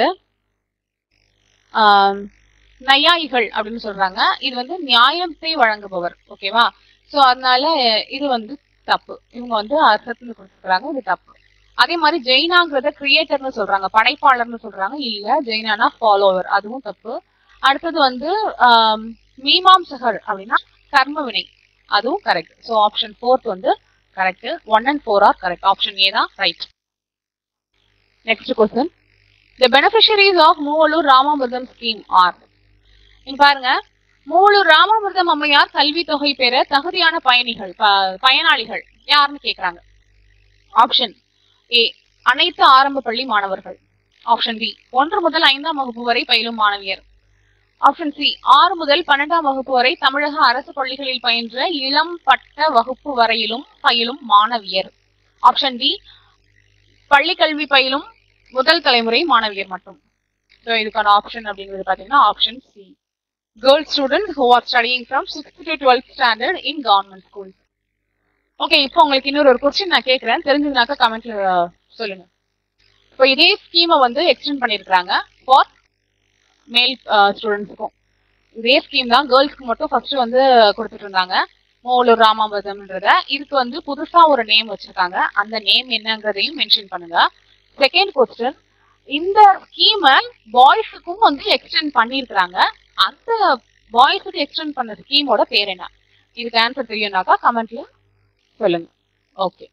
நையாயிகள் அப்படின்னு சொல்றாங்க. இது வந்து நியாயத்தை வழங்குபவர். ஓகேவா? சோ அதனால இது வந்து தப்பு. இவங்க வந்து அர்த்தத்துல கொடுத்துருக்காங்க, இது தப்பு. அதே மாதிரி ஜெயினாங்கிறத கிரியேட்டர்னு சொல்றாங்க, படைப்பாளர்னு சொல்றாங்க. இல்ல, ஜெயினானா ஃபாலோவர், அதுவும் தப்பு. அடுத்தது வந்து மீமாம்சகர் அப்படின்னா கர்ம வினை, அதுவும் கரெக்ட். சோ ஆப்ஷன் 4 வந்து correct. 1 and 4 are correct. Option A தான் right. Next question, the beneficiaries of Moovalur Ramamirtham scheme are. நீங்க பாருங்க, மூவலூர் ராமாமிர்தம் அம்மையார் கல்வி தொகை பெற தகுதியான பயனாளிகள் யாருன்னு கேக்குறாங்க. ஆப்ஷன் ஏ அனைத்து ஆரம்ப பள்ளி மாணவர்கள். ஆப்ஷன் பி 1 முதல் 5ஆம் வகுப்பு வரை பயிலும் மாணவியர். ஆப்ஷன் சி 6 முதல் 12ஆம் வகுப்பு வரை தமிழக அரசு பள்ளிகளில் பயின்ற இளம் பட்ட வகுப்பு வரையிலும் பயிலும் மாணவியர். ஆப்ஷன் டி பள்ளி கல்வி பயிலும் முதல் தலைமுறை மாணவியர் மட்டும். ஸோ இதுக்கான ஆப்ஷன் அப்படிங்கிறது பாத்தீங்கன்னா option C, girls students who are studying from 6th to 12th standard in government schools. Okay, இப்போ உங்களுக்கு இன்னொரு ஒரு கொஸ்டின் நான் கேட்கறேன், தெரிஞ்சதுனாக்கா கமெண்ட்ல சொல்லுங்க. இப்போ இதே ஸ்கீமை வந்து எக்ஸ்டெண்ட் பண்ணிருக்காங்க ஃபார் மேல் ஸ்டூடெண்ட்ஸுக்கும். இதே ஸ்கீம் தான் கேர்ள்ஸ்க்கு மட்டும் ஃபர்ஸ்ட் வந்து கொடுத்துட்டு இருந்தாங்க, மூவலூர் ராமாமிர்தம்ன்றத. இதுக்கு வந்து புதுசா ஒரு நேம் வச்சிருக்காங்க, அந்த நேம் என்னங்கிறதையும் மென்ஷன் பண்ணுங்க. செகண்ட் கொஸ்டின், இந்த ஸ்கீமை பாய்ஸுக்கும் வந்து எக்ஸ்டெண்ட் பண்ணிருக்காங்க, அந்த பாய்ஸுக்கு எக்ஸ்டெண்ட் பண்ண ஸ்கீமோட பேர் என்ன? இதுக்கு ஆன்சர் தெரியும்னாக்கா கமெண்ட்ல சொல்லுங்க. Okay,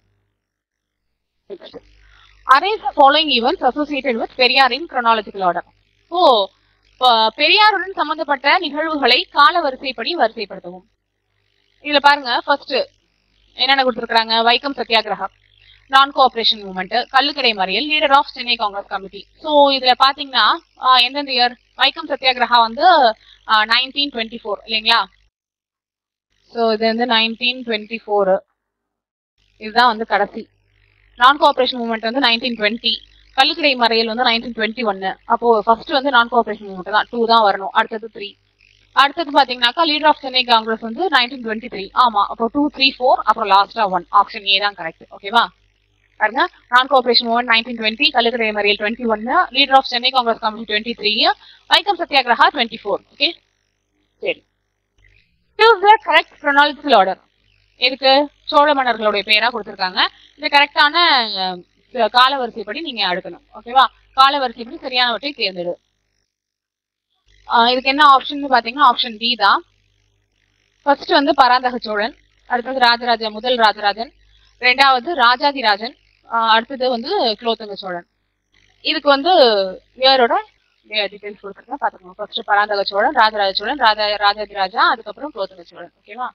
arrange the following events associated with Periyar in chronological order. ஓ, பெரியாருடன் சம்பந்தப்பட்ட நிகழ்வுகளை கால வரிசைப்படி வரிசைப்படுத்தவும். இதுல பாருங்க, ஃபர்ஸ்ட் என்னென்ன கொடுத்துருக்காங்க, வைக்கம் சத்தியாகிரகம், நான் கோஆபரேஷன் மூவ்மெண்ட், கள்ளுக்கடை மறியல், leader of Chennai Congress committee. So இதுல பாத்தீங்கன்னா எந்தெந்த இயர்? வைக்கம் சத்தியாகிரகா வந்து 1924 இல்லைங்களா? ஸோ இது வந்து 1924, இதுதான் வந்து கடைசி. நான் கோஆபரேஷன் மூவ்மெண்ட் வந்து 1920, கள்ளுக்கடை மறியல் வந்து 1921. அப்போ ஃபர்ஸ்ட் வந்து நான் கோஆபரேஷன் மூவ்மெண்ட் தான் 2 தான் வரணும், அடுத்தது 3. அடுத்தது பாத்தீங்கன்னாக்கா லீடர் ஆஃப் சென்னை காங்கிரஸ் வந்து 1923. ஆமா, அப்போ 2, 3, 4, அப்புறம் லாஸ்டா 1. ஆப்ஷன் ஏ தான் கரெக்ட். ஓகேவா? பாருங்க, நான் கோஆபரேஷன் மூவ்மெண்ட் 1920, கள்ளுக்கடை மறியல் 21, leader of Chennai Congress committee 23, Vaikom Satyagraha 24. Okay, சரி. Choose the correct chronological order. இதுக்கு சோழ மன்னர்களுடைய பேரா கொடுத்திருக்காங்க. இந்த கரெக்டான கால வரிசைப்படி நீங்க அடுக்கணும். ஓகேவா? கால வரிசைப்படி சரியானவற்றை தேர்ந்தெடு. இதுக்கு என்ன ஆப்ஷன் பாத்தீங்கன்னா ஆப்ஷன் பி தான். ஃபர்ஸ்ட் வந்து பராந்தக சோழன், அடுத்தது முதல் ராஜராஜன், 2வது ராஜாதிராஜன், அடுத்தது வந்து குலோத்துங்க சோழன். இதுக்கு வந்து இயரோட டீடைல்ஸ் கொடுத்துருக்கேன் பாத்துக்கோங்க. ஃபர்ஸ்ட் பராந்தக சோழன், ராஜராஜ சோழன், ராஜாதிராஜா, அதுக்கப்புறம் குலோத்துங்க சோழன். ஓகேவா?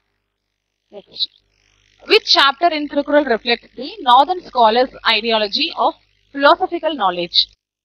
Which chapter in Thirukkural reflects the northern scholars' ideology of philosophical knowledge?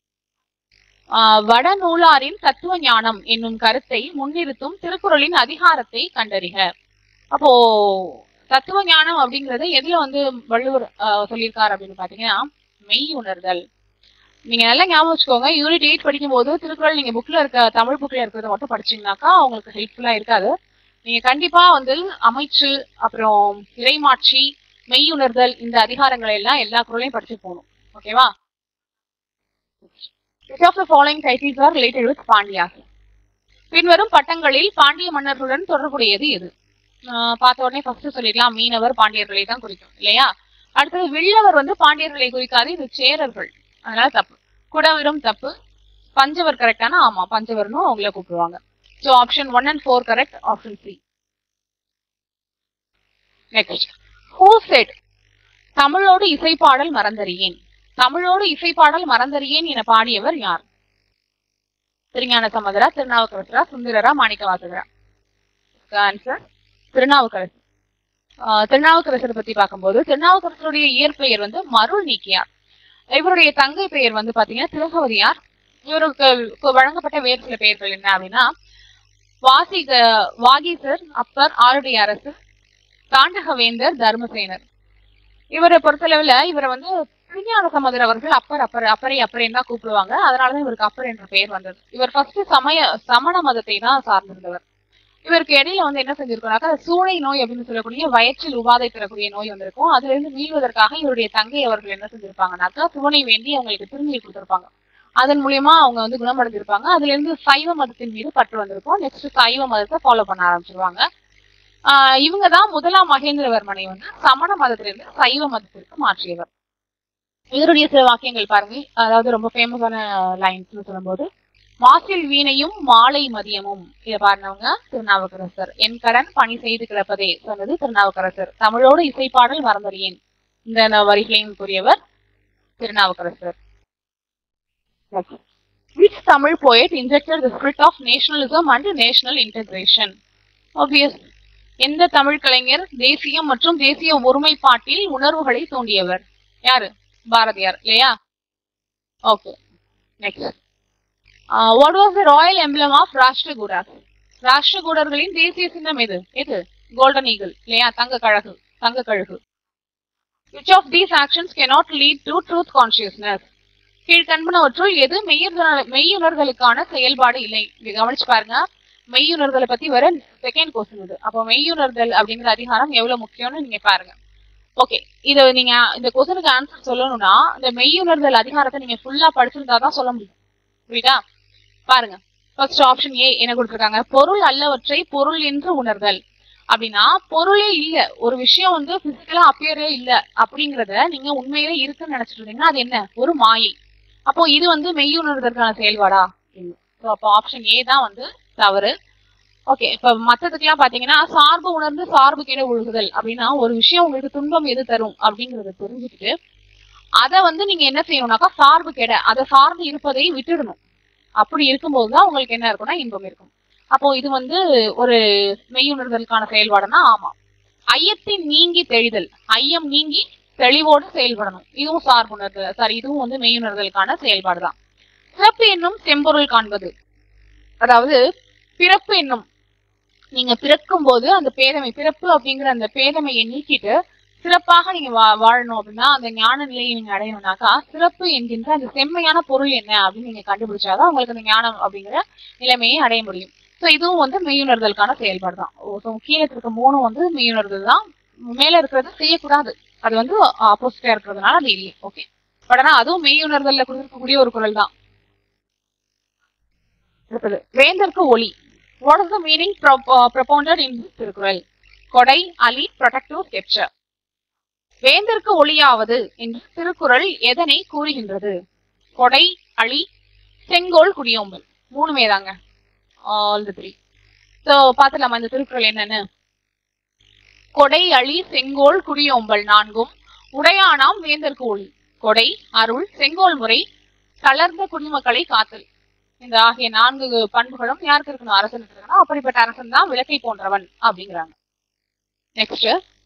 வடநூலாரின் தத்துவ ஞானம் என்னும் கருத்தை முன்னிறுத்தும் திருக்குறளின் அதிகாரத்தை கண்டறிக. அப்போ தத்துவ ஞானம் அப்படிங்கறது எதுல வந்து வள்ளுவர் சொல்லியிருக்காரு அப்படின்னு பாத்தீங்கன்னா, மெய் உணர்தல். நீங்க நல்லா ஞாபகம் வச்சுக்கோங்க, யூனிட் 8 படிக்கும் போது திருக்குறள் நீங்க புக்ல இருக்க தமிழ் புக்ல இருக்கிறத மட்டும் படிச்சீங்கன்னாக்கா உங்களுக்கு ஹெல்ப்ஃபுல்லா இருக்காது. நீங்க கண்டிப்பா வந்து அமைச்சு, அப்புறம் இறைமாட்சி, மெய்யுணர்தல், இந்த அதிகாரங்களை எல்லாம் எல்லா குறளையும் படிச்சு போகணும். ஓகேவா? Which of the following titles are related with Pandyas? பின்வரும் பட்டங்களில் பாண்டிய மன்னர்களுடன் தொடர்புடையது எது? பார்த்த உடனே ஃபர்ஸ்ட் சொல்லிடலாம், மீனவர் பாண்டியர்களை தான் குறிக்கும் இல்லையா? அடுத்தது வில்லவர் வந்து பாண்டியர்களை குறிக்காது, இது சேரர்கள், அதனால தப்பு. குடவரும் தப்பு. பஞ்சவர் கரெக்டானா? ஆமா, பஞ்சவர்னு அவங்கள கூப்பிடுவாங்க. So option 1 and 4 correct. Option C. Next. Who said தமிழோடு இசைப்பாடல் மறந்தறியேன்? தமிழோடு இசைப்பாடல் மறந்தறியேன் என பாடியவர் யார்? திருஞான சம்பந்தரா, திருநாவுக்கரசரா, சுந்தரரா, மாணிக்கவாசகரா? ஆன்சர் திருநாவுக்கரசர். திருநாவுக்கரசரை பத்தி பார்க்கும்போது திருநாவுக்கரசருடைய இயற்பெயர் வந்து மருள் நீக்கியார். இவருடைய தங்கை பெயர் வந்து பாத்தீங்கன்னா திருகவதியார். இவருக்கு வழங்கப்பட்ட வேறு சில பெயர்கள் என்ன அப்படின்னா, வாகீசர், அப்பர், ஆருடைய அரசு, தாண்டகவேந்தர், தர்மசேனர். இவரை பொறுத்தளவுல இவரை வந்து திருஞான சம்பந்தர் அவர்கள் அப்பரைன்னு தான் கூப்பிடுவாங்க. அதனாலதான் இவருக்கு அப்பர் என்ற பெயர் வந்தது. இவர் ஃபர்ஸ்ட் சமண மதத்தை தான் சார்ந்திருந்தவர். இவருக்கு இடையில வந்து என்ன செஞ்சிருக்கோம்னாக்கா, சூளை நோய் அப்படின்னு சொல்லக்கூடிய வயிற்றில் உபாதை தரக்கூடிய நோய் வந்திருக்கும். அதுல இருந்து மீள்வதற்காக இவருடைய தங்கை அவர்கள் என்ன செஞ்சிருப்பாங்கன்னாக்கா, சிவனை வேண்டி அவங்களுக்கு திருநீர் கொடுத்திருப்பாங்க. அதன் மூலியமா அவங்க வந்து குணமடைஞ்சிருப்பாங்க. அதுல இருந்து சைவ மதத்தின் மீது பற்று வந்திருக்கும். நெக்ஸ்ட் சைவ மதத்தை ஃபாலோ பண்ண ஆரம்பிச்சிருவாங்க. இவங்கதான் முதலாம் மகேந்திரவர்மனை வந்து சமண மதத்திலிருந்து சைவ மதத்திற்கு மாற்றியவர். இவருடைய சில வாக்கியங்கள் பாருங்க, அதாவது ரொம்ப ஃபேமஸான லைன்ஸ் சொல்லும்போது, மாசில் வீணையும் மாலை மதியமும், இதை பாருனவங்க திருநாவுக்கரசர். என் கடன் பணி செய்து கிடப்பதே சொன்னது திருநாவுக்கரசர். தமிழோடு இசைப்பாடல் மறந்தறியேன் இந்த வரிகளையும் கூறியவர் Thirunavukkarasar. Which Tamil poet injected the spirit of nationalism and national integration? Obvious. எந்த தமிழ் கலைஞர் தேசியம் மற்றும் தேசிய ஒருமைப்பாட்டில் உணர்வுகளை தூண்டியவர்? யாரு? பாரதியார் இல்லையா? Okay. Next. What was the royal emblem of Rashtrakudas? ராஷ்டிரகூடர்களின் தேசிய சின்னம் எது? கோல்டன் ஈகிள் இல்லையா? தங்க கழுகு. Which of these actions cannot lead to truth consciousness? கீழ்கண்பனவற்றுள் எது மெய்யுணர்களுக்கான செயல்பாடு இல்லை? இங்க கவனிச்சு பாருங்க, மெய்யுணர்தலை பத்தி வர செகண்ட் கொஸ்டின் இது. அப்போ மெய்யுணர்தல் அப்படிங்கிற அதிகாரம் எவ்வளவு முக்கியம்னு நீங்க பாருங்க. ஓகே, இத நீங்க இந்த கொஸ்டினுக்கு ஆன்சர் சொல்லணும்னா இந்த மெய்யுணர்தல் அதிகாரத்தை நீங்க ஃபுல்லா படிச்சிருந்தாதான் சொல்ல முடியும். புரியுதா? பாருங்க, ஃபர்ஸ்ட் ஆப்ஷன் ஏ என்ன கொடுத்திருக்காங்க, பொருள் அல்லவற்றை பொருள் என்று உணர்தல். அப்படின்னா பொருளே இல்ல, ஒரு விஷயம் வந்து பிசிக்கலா அப்பியரே இல்ல அப்படிங்கறத நீங்க உண்மையிலே இருக்குன்னு நினைச்சிட்டு இருந்தீங்கன்னா அது என்ன? ஒரு மாயை. அப்போ இது வந்து மெய்யுணர்தற்கான செயல்பாடா? அப்போ ஆப்ஷன் ஏ தான் வந்து தவறு. ஓகே, இப்ப மத்ததுக்கெல்லாம் பாத்தீங்கன்னா சார்பு உணர்ந்து சார்பு கெட ஒழுகுதல் அப்படின்னா, ஒரு விஷயம் உங்களுக்கு துன்பம் எது தரும் அப்படிங்கறத தெரிஞ்சுக்கிட்டு அதை வந்து நீங்க என்ன செய்யணும்னாக்கா, சார்பு கெட அதை சார்ந்து இருப்பதை விட்டுடணும். அப்படி இருக்கும்போதுதான் உங்களுக்கு என்ன இருக்கும்னா இன்பம் இருக்கும். அப்போ இது வந்து ஒரு மெய்யுணர்தலுக்கான செயல்பாடுனா ஆமா. ஐயத்தின் நீங்கி தெளிதல், ஐயம் நீங்கி தெளிவோடு செயல்படணும், இதுவும் சார்புணர்தல், இதுவும் வந்து மெய்யுணர்தலுக்கான செயல்பாடுதான். சிறப்பு என்னும் செம்பொருள் காண்பது, அதாவது பிறப்பு என்னும், நீங்க பிறக்கும் போது அந்த பேதமை, பிறப்பு அப்படிங்கிற அந்த பேதமையை நீக்கிட்டு சிறப்பாக நீங்க வாழணும் அப்படின்னா, அந்த ஞான நிலையை நீங்க அடையணும்னாக்கா சிறப்பு என்கின்ற அந்த செம்மையான பொருள் என்ன அப்படின்னு நீங்க கண்டுபிடிச்சாதான் உங்களுக்கு அந்த ஞானம் அப்படிங்கிற நிலைமையை அடைய முடியும். சோ இதுவும் வந்து மெய்யுணர்தலுக்கான செயல்பாடு தான். கீழே இருக்க 3 வந்து மெய்யுணர்தல் தான். மேல இருக்கிறது செய்யக்கூடாது, அது வந்து ஆப்போசிட்டா இருக்கிறதுனால அது இல்லை. ஓகே, பட் ஆனா அதுவும் மெய்யுணர்தல்ல கொடுக்கக்கூடிய ஒரு குரல் தான். வேந்தற்கு ஒளி. What is the meaning propounded in this Thirukkural? கொடை, அலி, protective, capture. வேந்தற்கு ஒளியாவது என்று திருக்குறள் எதனை கூறுகின்றது? கொடை, அழி, செங்கோல், குடியோம்பல். 3மே தாங்க, all the 3. சோ பாத்துலாமா இந்த திருக்குறள் என்னன்னு? கொடை, அழி, செங்கோல், குடியோம்பல் 4ம் உடையானாம் வேந்தற்கு ஒளி. கொடை, அருள், செங்கோல் முறை, தளர்ந்த குடிமக்களை காத்தல். இந்த ஆகிய 4 பண்புகளும் யாருக்கு இருக்கணும்? அரசனுக்கு இருக்கணும். அப்படிப்பட்ட அரசன் தான் விளக்கை போன்றவன் அப்படிங்கிறாங்க. நெக்ஸ்ட்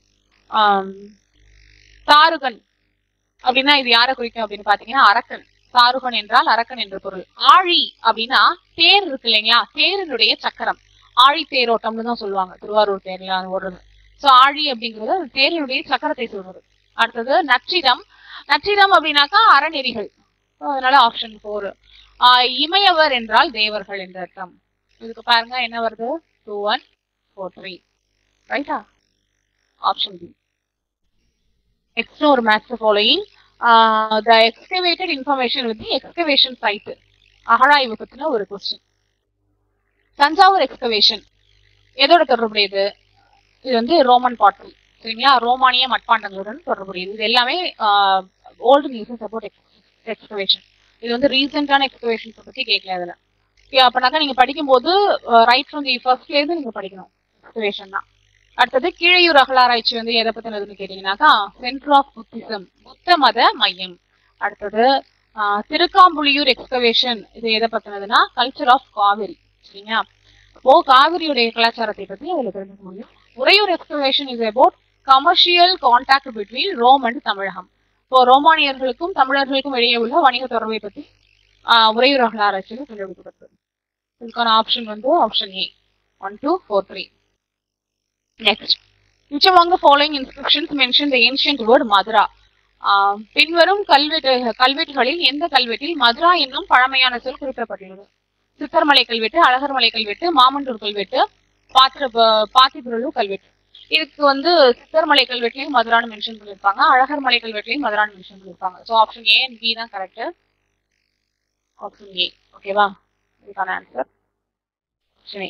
தாருகன் அப்படின்னா இது யாரை குறிக்கும் அப்படின்னு பாத்தீங்கன்னா அரக்கன். தாருகன் என்றால் அரக்கன் என்ற பொருள். ஆழி அப்படின்னா தேர் இருக்கு இல்லைங்களா, தேரினுடைய சக்கரம். ஆழி தேரோட்டம்னு தான் சொல்லுவாங்க, திருவாரூர் தேர்ல ஓடுறது. சோ ஆழி அப்படிங்கிறது தேரினுடைய சக்கரத்தை சொல்றது. அடுத்தது நற்றிடம். நற்றிடம் அப்படின்னாக்கா அறநெறிகள். அதனால ஆப்ஷன் 4. இமையவர் என்றால் தேவர்கள் என்ற அர்த்தம். இதுக்கு பாருங்க என்ன வருது? 2 1 4 3 ரைட்டா? Option B. நெக்ஸ்ட் ஒரு match following the excavated information with the excavation site. அகழாய்வு பத்தின ஒரு கொஸ்டின். தஞ்சாவூர் எக்ஸ்கவேஷன் எதோட தொடர்புடையது? இது வந்து ரோமன் பாட்ரி, சரிங்களா? ரோமானிய மட்பாண்டங்களுடன் தொடர்புடையது. இது எல்லாமே ஓல்டு நியூஸ் அபவுட் எக்ஸ்கவேஷன். இது வந்து ரீசெண்டான எக்ஸ்கவேஷன் பத்தி கேட்கல இதுல. அப்பனாக்கா நீங்க படிக்கும்போது ரைட் ஃப்ரம் தி ஃபர்ஸ்ட்ல இருந்து நீங்க படிக்கணும் எக்ஸ்கவேஷன் தான். அடுத்தது கீழையூர் அகழாராய்ச்சி வந்து எதை பத்தினதுன்னு கேட்டீங்கன்னாக்கா சென்டர் ஆஃப் புத்திசம், புத்த மத மையம். அடுத்தது திருக்காம்புலியூர் எக்ஸ்கவேஷன், இது எதை பத்தினதுன்னா கல்ச்சர் ஆஃப் காவிரி, சரிங்களா? இப்போ காவிரியுடைய கலாச்சாரத்தை பத்தி அதுல தெரிஞ்சுக்க முடியும். Uraiyur excavation is about commercial contact between Rome and Tamilagam. இப்போ ரோமானியர்களுக்கும் தமிழர்களுக்கும் இடையே உள்ள வணிக தொடர்பை பத்தி உறையூர் அகழாராய்ச்சியில் கண்டுபிடிக்கப்பட்டது. இதுக்கான ஆப்ஷன் வந்து option A 1 2 4 3. Next, which among the following inscriptions mention the ancient word Madura? பின்வரும் கல்வெட்டுகளில் எந்த கல்வெட்டில் மதுரா என்னும் பழமையான சொல் குறிப்பிடப்பட்டுள்ளது? சித்தர்மலை கல்வெட்டு, அழகர்மலை கல்வெட்டு, மாமண்டூர் கல்வெட்டு, பாத்திபுரலூர் கல்வெட்டு. இதுக்கு வந்து சித்தர்மலை கல்வெட்டுலையும் மதுரான்னு மென்ஷன் பண்ணிருப்பாங்க, அழகர்மலை கல்வெட்டுலையும் மதுரான்னு மென்ஷன் பண்ணிருப்பாங்க. So option A and B தான் கரெக்ட். Option A. ஓகேவா? இதுக்கான answer option A.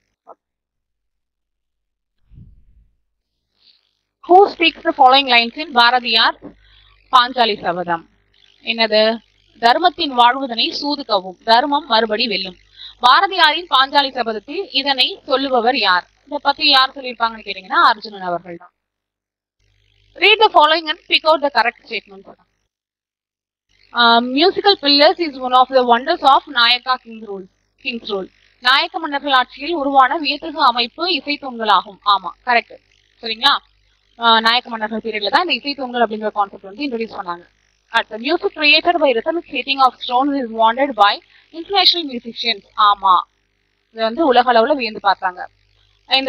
Who speaks the following lines in Bharathiyar Panchali Sabatham? என்னது? தர்மத்தின் வாழ்வுதனை சூது கவும், தர்மம் மறுபடி வெல்லும். பாரதியாரின் பாஞ்சாலி சபதத்தில் இதனை சொல்லுபவர் யார்? இதை பத்தி யார் சொல்லியிருப்பாங்கன்னு கேட்டீங்கன்னா அர்ஜுனன் அவர்கள் தான். Read the following and pick out the correct statement. Musical pillars is one of the wonders of Nayaka king's rule. நாயக்க மன்னர்கள் ஆட்சியில் உருவான வியத்தகு அமைப்பு இசை தூண்களாகும். ஆமா, கரெக்ட், சரிங்களா? நாயக்க மன்னர்கள் பீரியட்ல தான் இந்த இசை தூண்கள் அப்படிங்கிற கான்செப்ட் வந்து இன்ட்ரோடியூஸ் பண்ணாங்க. அடுத்த music created by rhythmic hitting of stones is wanted by international musicians. ஆமா, இது வந்து உலக அளவுல வியந்து பார்த்தாங்க. இந்த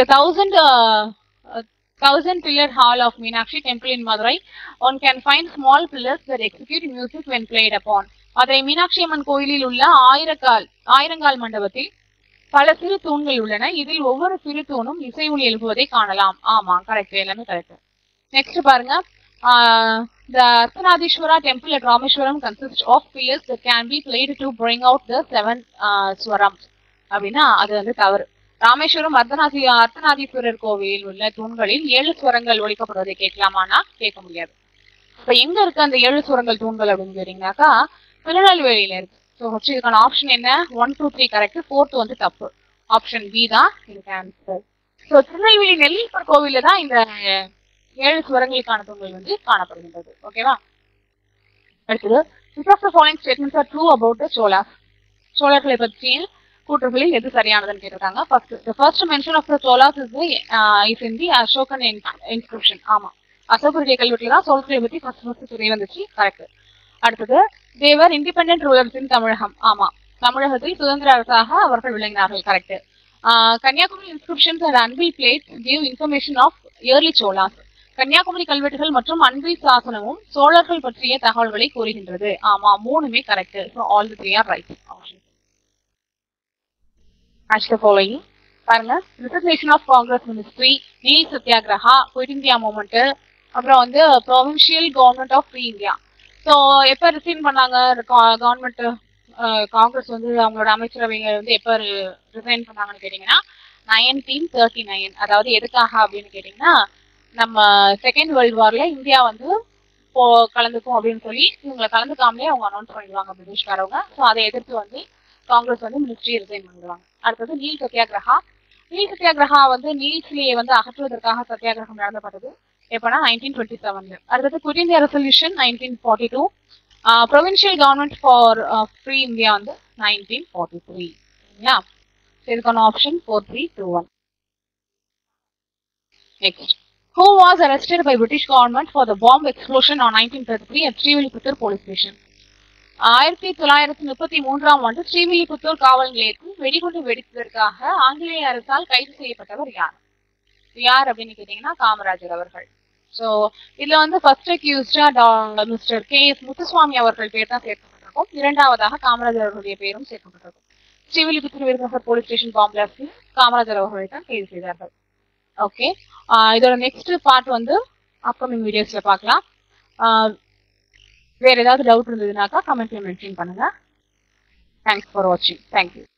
1000 pillar hall of Meenakshi temple in Madurai, one can find small pillars that execute music when played upon. அதை மீனாட்சி அம்மன் கோயிலில் உள்ள ஆயிரங்கால் மண்டபத்தில் பல சிறு தூண்கள் உள்ளன. இதில் ஒவ்வொரு சிறு தூணும் இசை ஒலி எழுப்புவதை காணலாம். ஆமா, கரெக்ட், எல்லாமே கரெக்ட். நெக்ஸ்ட் பாருங்க, the Arthanadishwara temple at Rameshwaram consists of pillars that can be played to bring out the 7 swarams. அப்படின்னா அது வந்து தவறு. ராமேஸ்வரம் அர்த்தநாதீஸ்வரர் கோவிலில் உள்ள தூண்களில் 7 ஸ்வரங்கள் ஒழிக்கப்படுவதை கேட்கலாமான்னா கேட்க முடியாது. இப்ப எங்க இருக்கு அந்த 7 ஸ்வரங்கள் தூண்கள் அப்படின்னு கேட்டீங்கன்னாக்கா திருநெல்வேலியில இருக்கு. ஸோ இதுக்கான ஆப்ஷன் என்ன? 1 2 3 கரெக்ட், 4th வந்து தப்பு. ஆப்ஷன் பி தான் இதுக்கு ஆன்சர். ஸோ திருநெல்வேலி நெல்லிப்பர் கோவில்ல தான் இந்த 7 ஸ்வரங்களுக்கான தூண்கள் வந்து காணப்படுகின்றது. ஓகேவா? அடுத்தது, which of the following statements are true about the Cholas? சோழர்களை பற்றிய கூற்றுகளில் எது சரியானதுன்னு கேட்டிருக்காங்க. the first mention of the Cholas is in the Ashokan inscription. ஆமா, அசோகருடைய கல்வெட்டுல தான் சோழர்களை பற்றி ஃபர்ஸ்ட் தெரிய வந்துச்சு. கரெக்ட். அடுத்தது, they were independent rulers in தமிழகம். ஆமா, தமிழகத்தில் சுதந்திர அரசாக அவர்கள் விளங்கினார்கள். Correct. Kanniyakumari inscriptions and anvil plates give information of early Cholas. Kanniyakumari கல்வெட்டுகள் மற்றும் அன்பில் சாசனமும் சோழர்கள் பற்றிய தகவல்களை கூறுகின்றது. ஆமா, 3மே correct. So all the 3 are right. Match the following. பாருங்க, resignation of Congress ministry, Neill Satyagraha, quit India movement, அப்புறம் வந்து provincial government of free India. So எப்போ ரிசைன் பண்ணாங்க கவர்மெண்ட்? காங்கிரஸ் வந்து அவங்களோட அமைச்சரவைங்க வந்து எப்போ ரிசைன் பண்ணாங்கன்னு கேட்டீங்கன்னா 1939. அதாவது எதுக்காக அப்படின்னு கேட்டீங்கன்னா, நம்ம செகண்ட் வேர்ல்டு வார்ல இந்தியா வந்து கலந்துக்கும் அப்படின்னு சொல்லி இவங்களை கலந்துக்காமலே அவங்க அனௌன்ஸ் பண்ணிடுவாங்க பிரிட்டிஷ்காரவங்க. ஸோ அதை எதிர்த்து வந்து காங்கிரஸ் வந்து மினிஸ்ட்ரி ரிசைன் பண்ணிடுவாங்க. அடுத்தது நீல் சத்தியாகிரகா. நீல் சத்தியாகிரகா வந்து நீல் சிலையை வந்து அகற்றுவதற்காக சத்தியாகிரகம் நடத்தப்பட்டது எப்பனா 1927. அடுத்தது quit India resolution 1942. Provincial government for free India வந்து 1943. சரிங்களா? இதுக்கான option 4321. Next, who was arrested by British government for the bomb explosion on 1933 at Srivilliputtur police station? 1933 ஆண்டு ஸ்ரீவில்லிபுத்தூர் காவல் நிலையத்தில் வெடிகுண்டு வெடித்ததற்காக ஆங்கிலேய அரசால் கைது செய்யப்பட்டவர் யார்? யார் அப்படின்னு கேட்டீங்கன்னா காமராஜர் அவர்கள். சோ இதுல வந்து ஃபர்ஸ்ட் அக்யூஸ்டா மிஸ்டர் K.S. முத்துசுவாமி அவர்கள் பேர் தான் சேர்க்கப்பட்டிருக்கும். இரண்டாவதாக காமராஜர் அவர்களுடைய பேரும் சேர்க்கப்பட்டிருக்கும். ஸ்ரீவில்லிபுத்தூர் வீரநகர் போலீஸ் ஸ்டேஷன் காம்ப்ளெக்ஸில் காமராஜர் அவர்களை தான் கைது செய்தார்கள். ஓகே, இதோட நெக்ஸ்ட் பார்ட் வந்து அப்கமிங் வீடியோஸ்ல பார்க்கலாம். வேற ஏதாவது டவுட் இருந்ததுனாக்கா கமெண்ட்ல மென்ஷன் பண்ணுங்க. தேங்க்ஸ் ஃபார் வாட்சிங். தேங்க்யூ.